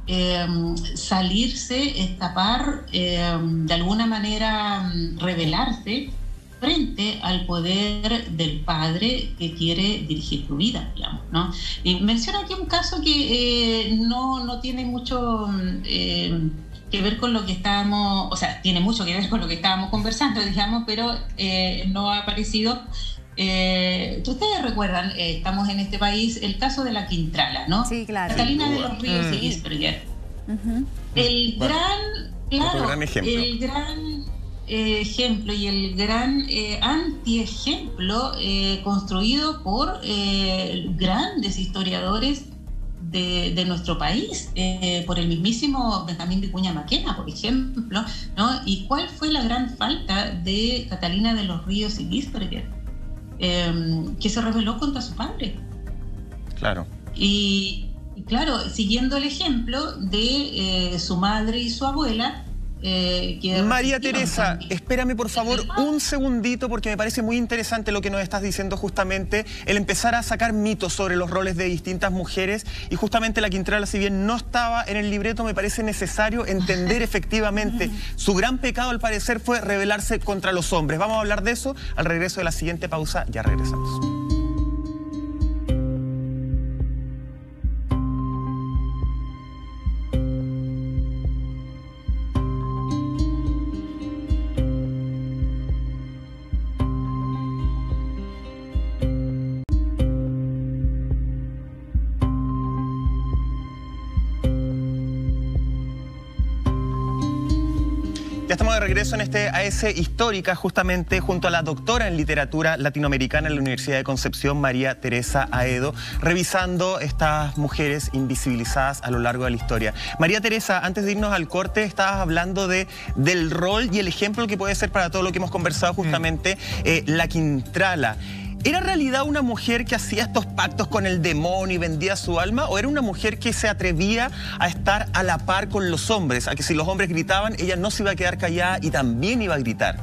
salirse, escapar, de alguna manera rebelarse frente al poder del padre que quiere dirigir tu vida, digamos, ¿no? Y menciono aquí un caso que no tiene mucho que ver con lo que estábamos, o sea, tiene mucho que ver con lo que estábamos conversando, digamos, pero no ha aparecido. Ustedes recuerdan, estamos en este país, el caso de la Quintrala, ¿no? Sí, claro. Catalina de los Ríos y Gisberger. El gran ejemplo y el gran antiejemplo construido por grandes historiadores de nuestro país, por el mismísimo Benjamín Vicuña Maquena, por ejemplo, ¿no? ¿Y cuál fue la gran falta de Catalina de los Ríos y Gisberger? Que se rebeló contra su padre. Claro. Y claro, siguiendo el ejemplo de su madre y su abuela, María Teresa, espérame por favor un segundito, porque me parece muy interesante lo que nos estás diciendo, justamente el empezar a sacar mitos sobre los roles de distintas mujeres, y justamente la Quintrala, si bien no estaba en el libreto, me parece necesario entender efectivamente su gran pecado, al parecer, fue rebelarse contra los hombres. Vamos a hablar de eso al regreso de la siguiente pausa. Ya regresamos. Ya estamos de regreso en este AS Histórica, justamente junto a la doctora en literatura latinoamericana en la Universidad de Concepción, María Teresa Aedo, revisando estas mujeres invisibilizadas a lo largo de la historia. María Teresa, antes de irnos al corte, estabas hablando del rol y el ejemplo que puede ser para todo lo que hemos conversado, justamente la Quintrala. ¿Era en realidad una mujer que hacía estos pactos con el demonio y vendía su alma? ¿O era una mujer que se atrevía a estar a la par con los hombres? A que si los hombres gritaban, ella no se iba a quedar callada y también iba a gritar.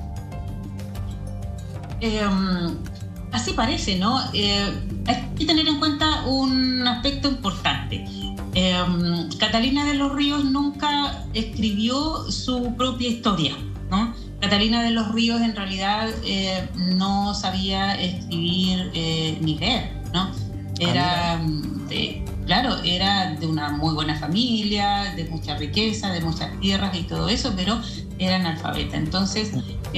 Así parece, ¿no? Hay que tener en cuenta un aspecto importante. Catalina de los Ríos nunca escribió su propia historia, ¿no? Catalina de los Ríos en realidad no sabía escribir ni leer, ¿no? Era de una muy buena familia, de mucha riqueza, de muchas tierras y todo eso, pero era analfabeta. Entonces,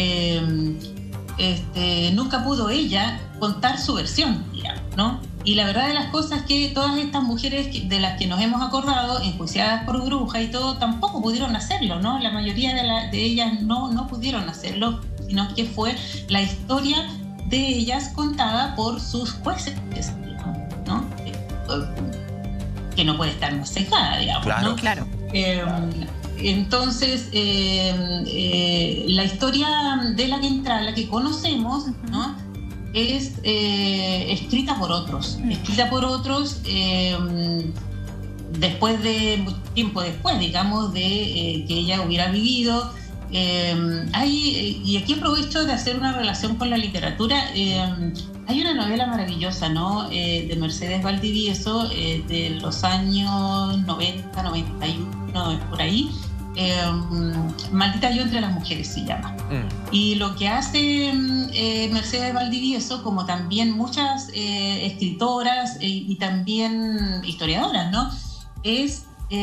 nunca pudo ella contar su versión, digamos, ¿no? Y la verdad de las cosas es que todas estas mujeres de las que nos hemos acordado, enjuiciadas por bruja y todo, tampoco pudieron hacerlo, ¿no? La mayoría de ellas no pudieron hacerlo, sino que fue la historia de ellas contada por sus jueces, ¿no? Que no puede estar más cejada, digamos, claro, ¿no? Claro. Entonces, la historia de la Quintrala que conocemos, ¿no? Es escrita por otros, después de tiempo después, digamos, de que ella hubiera vivido. Y aquí aprovecho de hacer una relación con la literatura. Hay una novela maravillosa, ¿no? De Mercedes Valdivieso, de los años 90, 91, por ahí. Maldita yo entre las mujeres se llama. Y lo que hace Mercedes Valdivieso, como también muchas escritoras y también historiadoras, ¿no? Es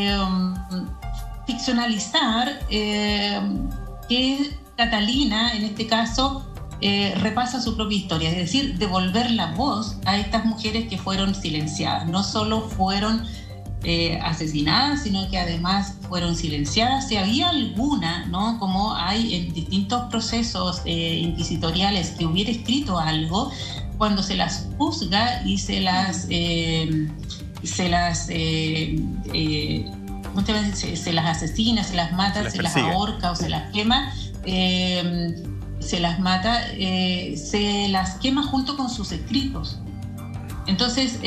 ficcionalizar que Catalina, en este caso, repasa su propia historia, es decir, devolver la voz a estas mujeres que fueron silenciadas. No solo fueron asesinadas, sino que además fueron silenciadas. Si había alguna, ¿no? Como hay en distintos procesos inquisitoriales, que hubiera escrito algo, cuando se las juzga y se las asesina, se las mata, se las ahorca o se las quema, se las mata, se las quema junto con sus escritos. Entonces,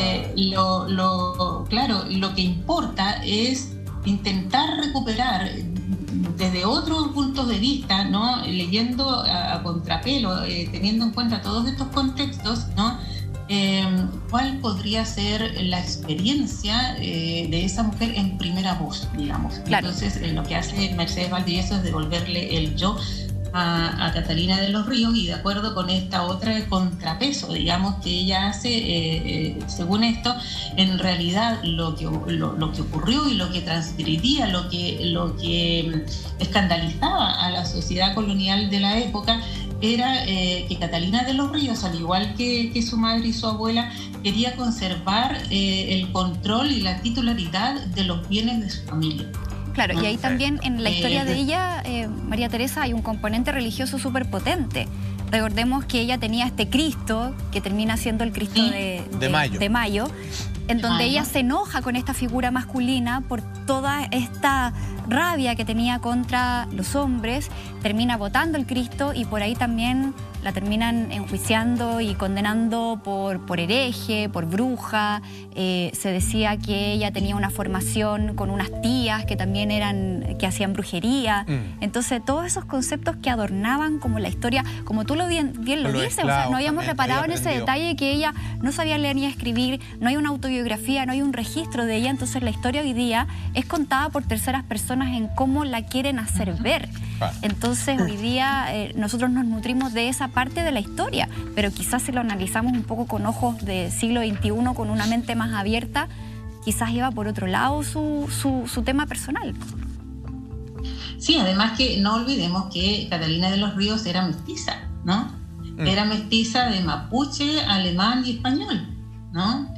lo que importa es intentar recuperar desde otros puntos de vista, ¿no? Leyendo a contrapelo, teniendo en cuenta todos estos contextos, ¿no? ¿Cuál podría ser la experiencia de esa mujer en primera voz, digamos? Claro. Entonces, lo que hace Mercedes Valdivieso es devolverle el yo a Catalina de los Ríos, y de acuerdo con esta otra contrapeso, digamos, que ella hace, según esto, en realidad lo que ocurrió y lo que transgredía, lo que escandalizaba a la sociedad colonial de la época, era que Catalina de los Ríos, al igual que su madre y su abuela, quería conservar el control y la titularidad de los bienes de su familia. Claro, y ahí también en la historia de ella, María Teresa, hay un componente religioso súper potente. Recordemos que ella tenía este Cristo, que termina siendo el Cristo de Mayo, en donde ella se enoja con esta figura masculina por toda esta rabia que tenía contra los hombres, termina votando el Cristo y por ahí también la terminan enjuiciando y condenando por hereje, por bruja. Se decía que ella tenía una formación con unas tías que también que hacían brujería. Entonces todos esos conceptos que adornaban como la historia, como tú bien lo dices, o sea, no habíamos reparado en ese detalle que ella no sabía leer ni escribir, no hay una autobiografía, no hay un registro de ella, entonces la historia hoy día es contada por terceras personas en cómo la quieren hacer ver. Entonces hoy día nosotros nos nutrimos de esa parte de la historia, pero quizás si lo analizamos un poco con ojos del siglo XXI, con una mente más abierta, quizás iba por otro lado su tema personal. Sí, además que no olvidemos que Catalina de los Ríos era mestiza, ¿no? Era mestiza de mapuche, alemán y español, ¿no?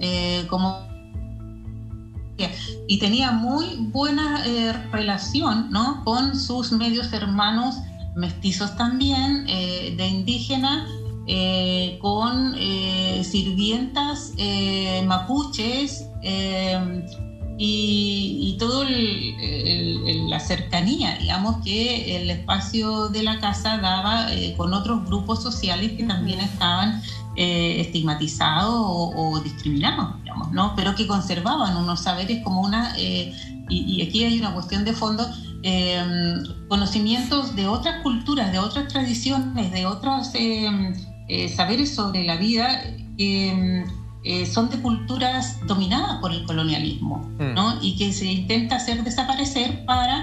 Y tenía muy buena relación, ¿no?, con sus medios hermanos mestizos también, de indígena, con sirvientas mapuches, y todo la cercanía, digamos, que el espacio de la casa daba con otros grupos sociales que también estaban estigmatizados o discriminados, digamos, ¿no? Pero que conservaban unos saberes como y aquí hay una cuestión de fondo, conocimientos de otras culturas, de otras tradiciones, de otros saberes sobre la vida, son de culturas dominadas por el colonialismo, ¿no? Y que se intenta hacer desaparecer para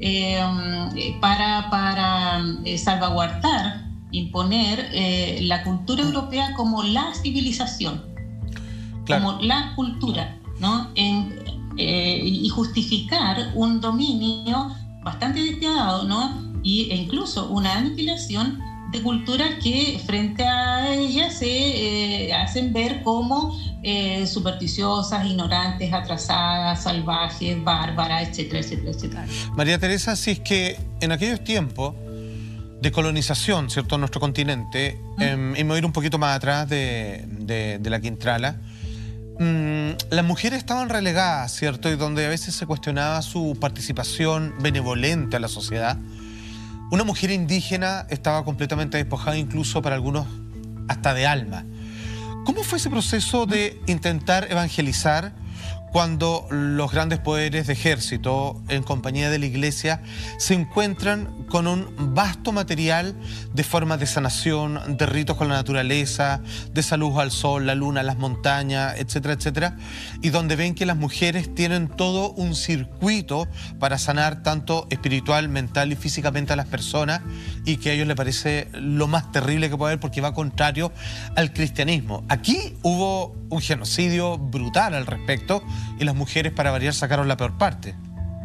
salvaguardar, imponer la cultura europea como la civilización, como la cultura, ¿no? Y justificar un dominio bastante despiadado, ¿no? E incluso una aniquilación de culturas que frente a ellas se hacen ver como supersticiosas, ignorantes, atrasadas, salvajes, bárbaras, etcétera, etcétera, etcétera. María Teresa, si es que en aquellos tiempos de colonización, ¿cierto?, en nuestro continente, y me voy a ir un poquito más atrás de la Quintrala, las mujeres estaban relegadas, ¿cierto?, y donde a veces se cuestionaba su participación benevolente a la sociedad. Una mujer indígena estaba completamente despojada, incluso para algunos hasta de alma. ¿Cómo fue ese proceso de intentar evangelizar cuando los grandes poderes de ejército, en compañía de la Iglesia, se encuentran con un vasto material de formas de sanación, de ritos con la naturaleza, de saludos al sol, la luna, las montañas, etcétera, etcétera, y donde ven que las mujeres tienen todo un circuito para sanar tanto espiritual, mental y físicamente a las personas, y que a ellos les parece lo más terrible que puede haber porque va contrario al cristianismo? Aquí hubo un genocidio brutal al respecto, y las mujeres, para variar, sacaron la peor parte.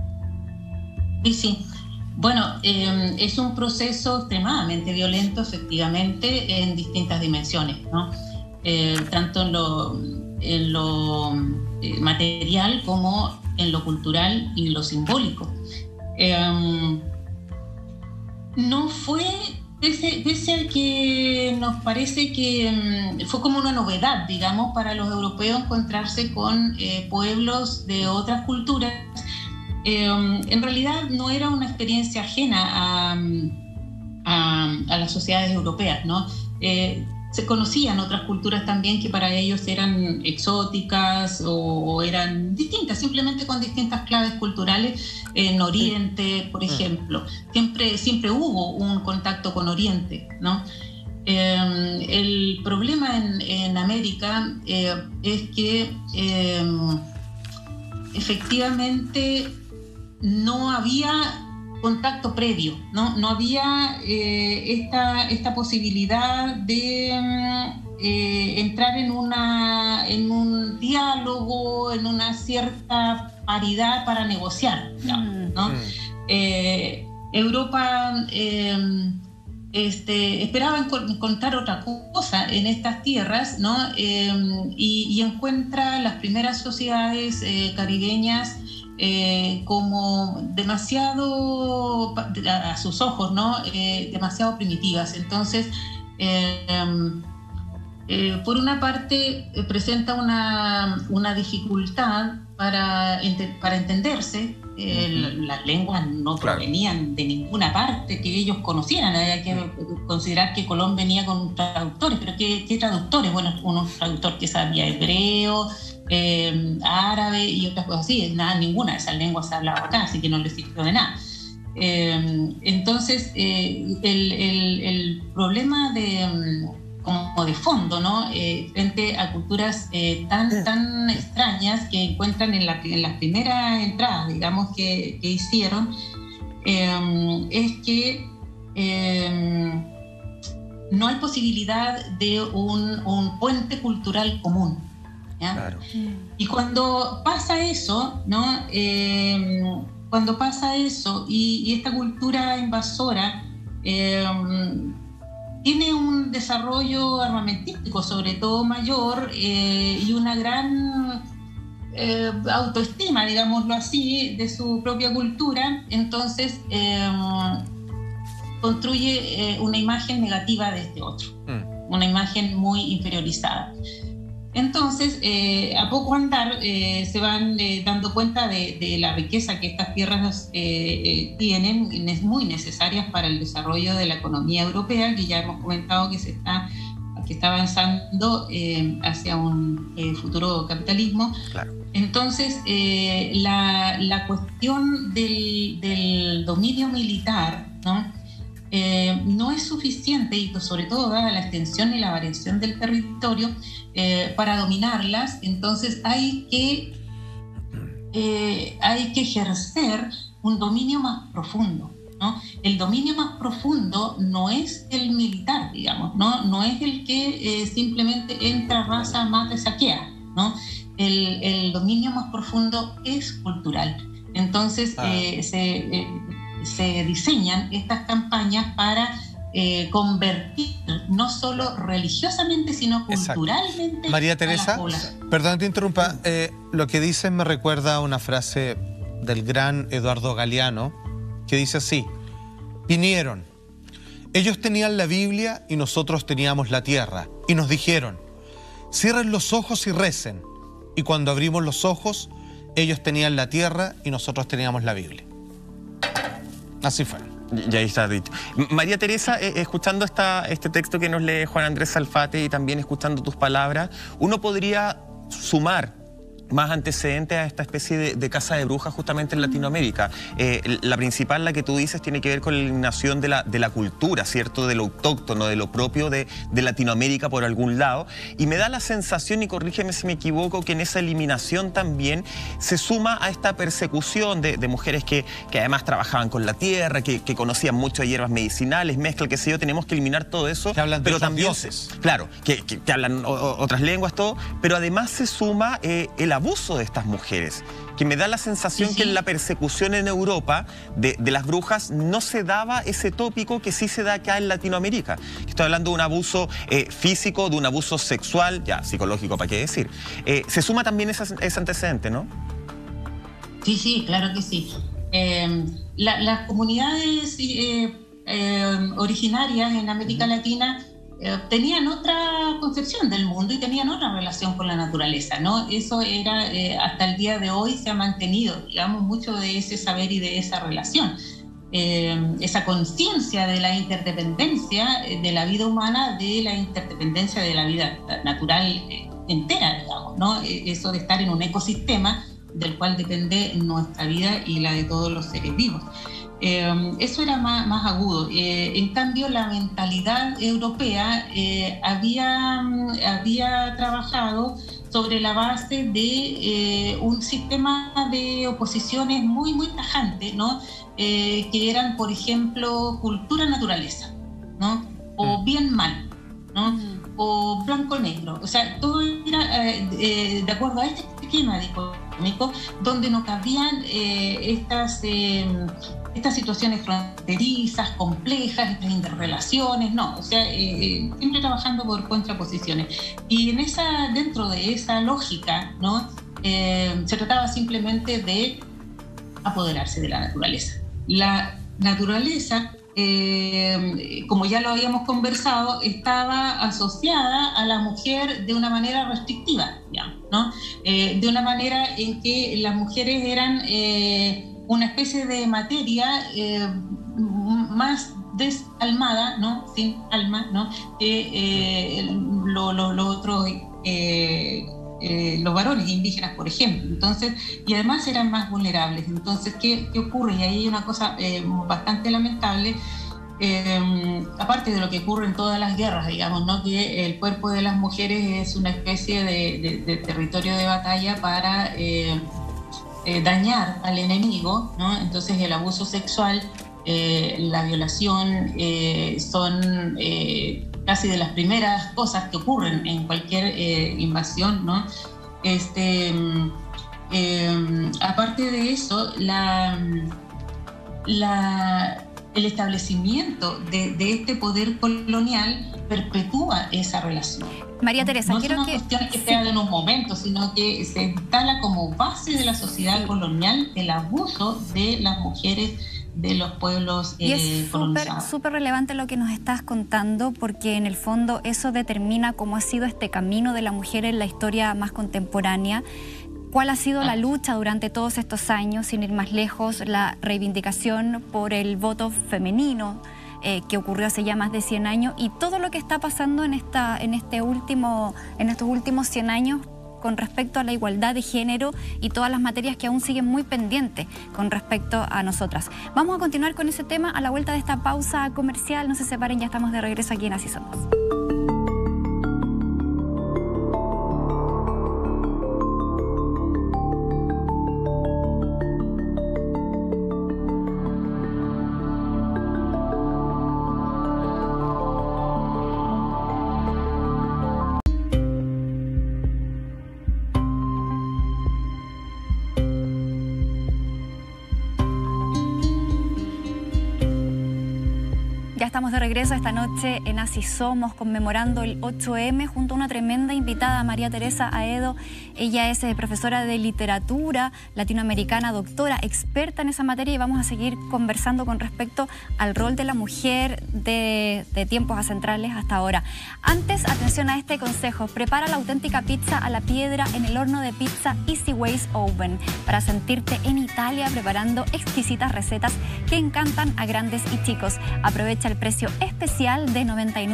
Sí. Bueno, es un proceso extremadamente violento, efectivamente, en distintas dimensiones, ¿no? Tanto en lo material como en lo cultural y lo simbólico. No fue... Pese a que nos parece que fue como una novedad, digamos, para los europeos encontrarse con pueblos de otras culturas, en realidad no era una experiencia ajena a las sociedades europeas, ¿no? Se conocían otras culturas también que para ellos eran exóticas o eran distintas, simplemente con distintas claves culturales. En Oriente, por ejemplo, siempre hubo un contacto con Oriente, ¿no? El problema en América es que efectivamente no había contacto previo, no había esta posibilidad de entrar en un diálogo, en una cierta paridad para negociar, digamos, ¿no? Europa esperaba encontrar otra cosa en estas tierras, ¿no? Y encuentra las primeras sociedades caribeñas como demasiado, a sus ojos, ¿no? Demasiado primitivas. Entonces, por una parte, presenta una dificultad para entenderse. Las lenguas no provenían de ninguna parte que ellos conocieran. Había que considerar que Colón venía con traductores, pero ¿qué traductores? Bueno, un traductor que sabía hebreo, árabe y otras cosas así. Ninguna de esas lenguas se hablaba acá, así que no les sirvió de nada. Entonces, el problema como de fondo, ¿no? Frente a culturas tan extrañas que encuentran en las primeras entradas, digamos, que hicieron, es que no hay posibilidad de un puente cultural común, ¿ya? Claro. Y cuando pasa eso, ¿no? Cuando pasa eso y esta cultura invasora tiene un desarrollo armamentístico, sobre todo mayor, y una gran autoestima, digámoslo así, de su propia cultura, entonces construye una imagen negativa de este otro, una imagen muy inferiorizada. Entonces, a poco andar, se van dando cuenta de la riqueza que estas tierras tienen, es muy necesarias para el desarrollo de la economía europea, que ya hemos comentado que está avanzando hacia un futuro capitalismo. Claro. Entonces, la cuestión del dominio militar, ¿no? No es suficiente, y sobre todo dada la extensión y la variación del territorio, para dominarlas. Entonces hay que ejercer un dominio más profundo, ¿no? El dominio más profundo no es el militar, digamos, no es el que simplemente entra, arrasa, mata, saquea, ¿no? El dominio más profundo es cultural. Entonces se diseñan estas campañas para convertir no solo religiosamente, sino culturalmente. María Teresa, perdón, te interrumpa. Lo que dices me recuerda a una frase del gran Eduardo Galeano, que dice así: vinieron, ellos tenían la Biblia y nosotros teníamos la tierra, y nos dijeron, cierren los ojos y recen. Y cuando abrimos los ojos, ellos tenían la tierra y nosotros teníamos la Biblia. Así fue. Ya ahí está dicho. María Teresa, escuchando este texto que nos lee Juan Andrés Salfate y también escuchando tus palabras, uno podría sumar más antecedentes a esta especie de casa de brujas justamente en Latinoamérica. La principal, la que tú dices, tiene que ver con la eliminación de la cultura, ¿cierto? De lo autóctono, de lo propio de Latinoamérica por algún lado. Y me da la sensación, y corrígeme si me equivoco, que en esa eliminación también se suma a esta persecución de mujeres que además trabajaban con la tierra, que conocían mucho de hierbas medicinales, mezcla, qué sé yo. Tenemos que eliminar todo eso. Que hablan de pero otros también, dioses. Claro, que hablan otras lenguas, todo. Pero además se suma el abuso de estas mujeres, que me da la sensación que en la persecución en Europa de las brujas no se daba ese tópico que sí se da acá en Latinoamérica. Estoy hablando de un abuso físico, de un abuso sexual, ya psicológico, ¿para qué decir? Se suma también ese antecedente, ¿no? Sí, claro que sí. Las comunidades originarias en América Latina tenían otra concepción del mundo y tenían otra relación con la naturaleza, ¿no? Eso era, hasta el día de hoy se ha mantenido, digamos, mucho de ese saber y de esa relación. Esa conciencia de la interdependencia de la vida humana, de la interdependencia de la vida natural entera, digamos, ¿no? Eso de estar en un ecosistema del cual depende nuestra vida y la de todos los seres vivos. Eso era más agudo. En cambio, la mentalidad europea había trabajado sobre la base de un sistema de oposiciones muy, muy tajante, ¿no? Que eran, por ejemplo, cultura-naturaleza, ¿no? O bien-mal, ¿no? O blanco-negro. O sea, todo era de acuerdo a este esquema dicotómico donde no cabían estas situaciones fronterizas, complejas, estas interrelaciones, no, o sea, siempre trabajando por contraposiciones. Y dentro de esa lógica, ¿no? Se trataba simplemente de apoderarse de la naturaleza. La naturaleza, como ya lo habíamos conversado, estaba asociada a la mujer de una manera restrictiva, digamos, ¿no? De una manera en que las mujeres eran una especie de materia más desalmada, ¿no? Sin alma, ¿no? Que los varones indígenas, por ejemplo. Entonces, y además eran más vulnerables. Entonces, ¿qué ocurre? Y ahí hay una cosa bastante lamentable, aparte de lo que ocurre en todas las guerras, digamos, ¿no? Que el cuerpo de las mujeres es una especie de territorio de batalla para dañar al enemigo, ¿no? Entonces el abuso sexual, la violación son casi de las primeras cosas que ocurren en cualquier invasión, ¿no? Aparte de eso, el establecimiento de este poder colonial perpetúa esa relación. María Teresa, no quiero es una cuestión que sea de unos momentos, sino que se instala como base de la sociedad colonial el abuso de las mujeres de los pueblos colonizados. Es súper relevante lo que nos estás contando, porque en el fondo eso determina cómo ha sido este camino de la mujer en la historia más contemporánea. ¿Cuál ha sido la lucha durante todos estos años, sin ir más lejos, la reivindicación por el voto femenino que ocurrió hace ya más de 100 años y todo lo que está pasando en estos últimos 100 años con respecto a la igualdad de género y todas las materias que aún siguen muy pendientes con respecto a nosotras? Vamos a continuar con ese tema a la vuelta de esta pausa comercial. No se separen, ya estamos de regreso aquí en Así Somos. Estamos de regreso esta noche en Así Somos, conmemorando el 8M junto a una tremenda invitada, María Teresa Aedo. Ella es profesora de literatura latinoamericana, doctora, experta en esa materia, y vamos a seguir conversando con respecto al rol de la mujer de tiempos ancestrales hasta ahora. Antes, atención a este consejo: prepara la auténtica pizza a la piedra en el horno de pizza Easy Ways Oven para sentirte en Italia preparando exquisitas recetas que encantan a grandes y chicos. Aprovecha el precio especial de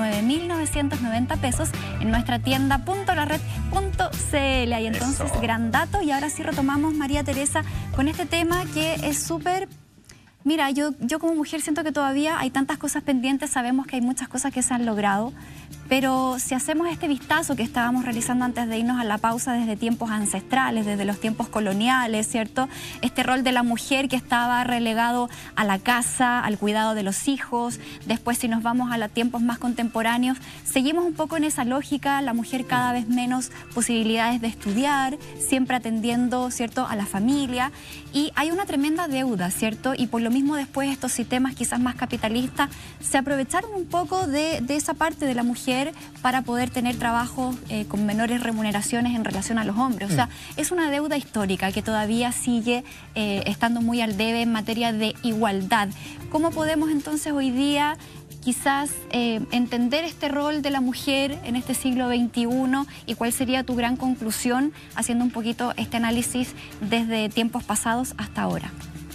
99.990 pesos en nuestra tienda .lared.cl. Y entonces, gran dato. Y ahora sí retomamos, María Teresa, con este tema que es súper... Mira, yo como mujer siento que todavía hay tantas cosas pendientes, sabemos que hay muchas cosas que se han logrado, pero si hacemos este vistazo que estábamos realizando antes de irnos a la pausa desde tiempos ancestrales, desde los tiempos coloniales, ¿cierto? Este rol de la mujer que estaba relegado a la casa, al cuidado de los hijos. Después, si nos vamos a los tiempos más contemporáneos, seguimos un poco en esa lógica, la mujer cada vez menos posibilidades de estudiar, siempre atendiendo, ¿cierto?, a la familia. Y hay una tremenda deuda, ¿cierto? Y por lo mismo después estos sistemas quizás más capitalistas se aprovecharon un poco de esa parte de la mujer para poder tener trabajos con menores remuneraciones en relación a los hombres. O sea, es una deuda histórica que todavía sigue estando muy al debe en materia de igualdad. ¿Cómo podemos entonces hoy día quizás entender este rol de la mujer en este siglo XXI y cuál sería tu gran conclusión haciendo un poquito este análisis desde tiempos pasados hasta ahora?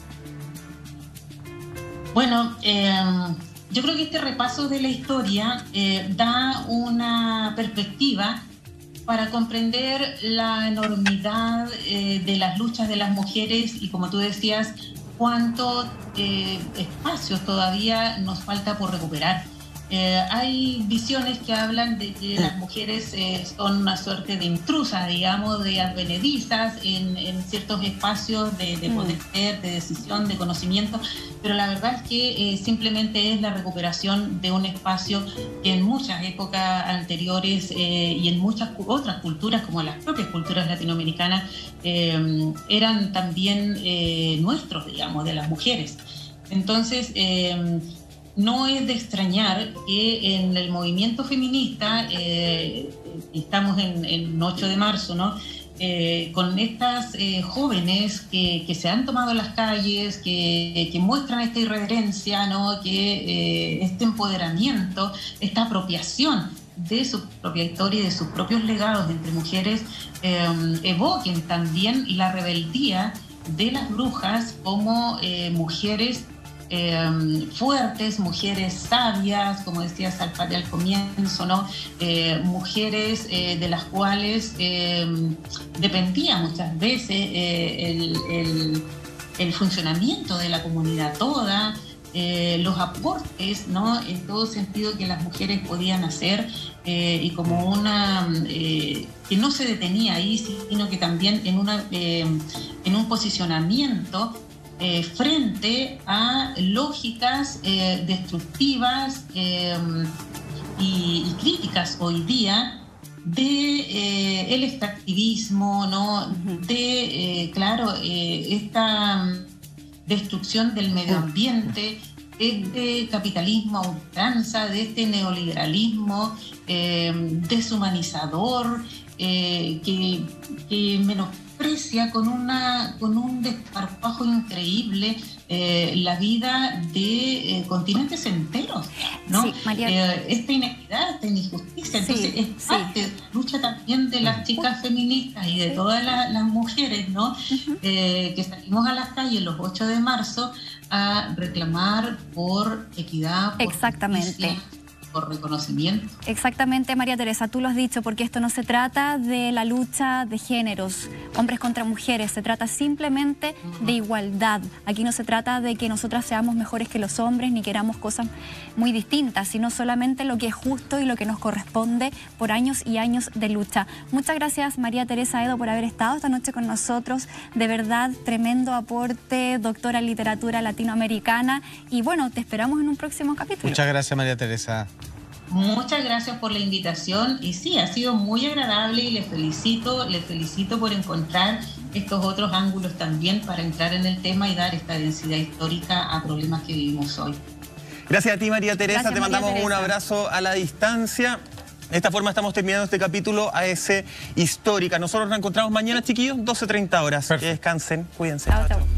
Bueno, yo creo que este repaso de la historia da una perspectiva para comprender la enormidad de las luchas de las mujeres y, como tú decías, cuántos espacios todavía nos falta por recuperar. Hay visiones que hablan de que las mujeres son una suerte de intrusas, digamos, de advenedizas en ciertos espacios de poder, de decisión, de conocimiento, pero la verdad es que simplemente es la recuperación de un espacio que en muchas épocas anteriores y en muchas otras culturas, como las propias culturas latinoamericanas, eran también nuestros, digamos, de las mujeres. Entonces, no es de extrañar que en el movimiento feminista, estamos en 8 de marzo, ¿no? Con estas jóvenes que se han tomado las calles, que muestran esta irreverencia, ¿no? Que este empoderamiento, esta apropiación de su propia historia y de sus propios legados entre mujeres, evoquen también la rebeldía de las brujas como mujeres fuertes, mujeres sabias, como decía Salpati al comienzo, ¿no? Mujeres de las cuales dependía muchas veces el funcionamiento de la comunidad toda, los aportes, ¿no? En todo sentido que las mujeres podían hacer, y como una que no se detenía ahí, sino que también en un posicionamiento frente a lógicas destructivas y críticas hoy día de el extractivismo, ¿no? De esta destrucción del medio ambiente, de este capitalismo a ultranza, de este neoliberalismo deshumanizador, que menosprecia con un desparpajo increíble la vida de continentes enteros, ¿no? Sí, María. Esta inequidad, esta injusticia, entonces es parte de la lucha también de las chicas feministas y de todas las mujeres, ¿no? Que salimos a las calles los 8 de marzo a reclamar por equidad, por exactamente, justicia, por reconocimiento. Exactamente, María Teresa, tú lo has dicho, porque esto no se trata de la lucha de géneros, hombres contra mujeres, se trata simplemente de igualdad. Aquí no se trata de que nosotras seamos mejores que los hombres ni queramos cosas muy distintas, sino solamente lo que es justo y lo que nos corresponde por años y años de lucha. Muchas gracias, María Teresa Edo, por haber estado esta noche con nosotros. De verdad, tremendo aporte, doctora en literatura latinoamericana. Y bueno, te esperamos en un próximo capítulo. Muchas gracias, María Teresa. Muchas gracias por la invitación y sí, ha sido muy agradable y les felicito por encontrar estos otros ángulos también para entrar en el tema y dar esta densidad histórica a problemas que vivimos hoy. Gracias a ti, María Teresa. Gracias, te mandamos María Teresa. un abrazo a la distancia. De esta forma estamos terminando este capítulo AS Histórica. Nosotros nos encontramos mañana, chiquillos, 12:30 horas. Perfecto. Que descansen, cuídense. Chao, chao.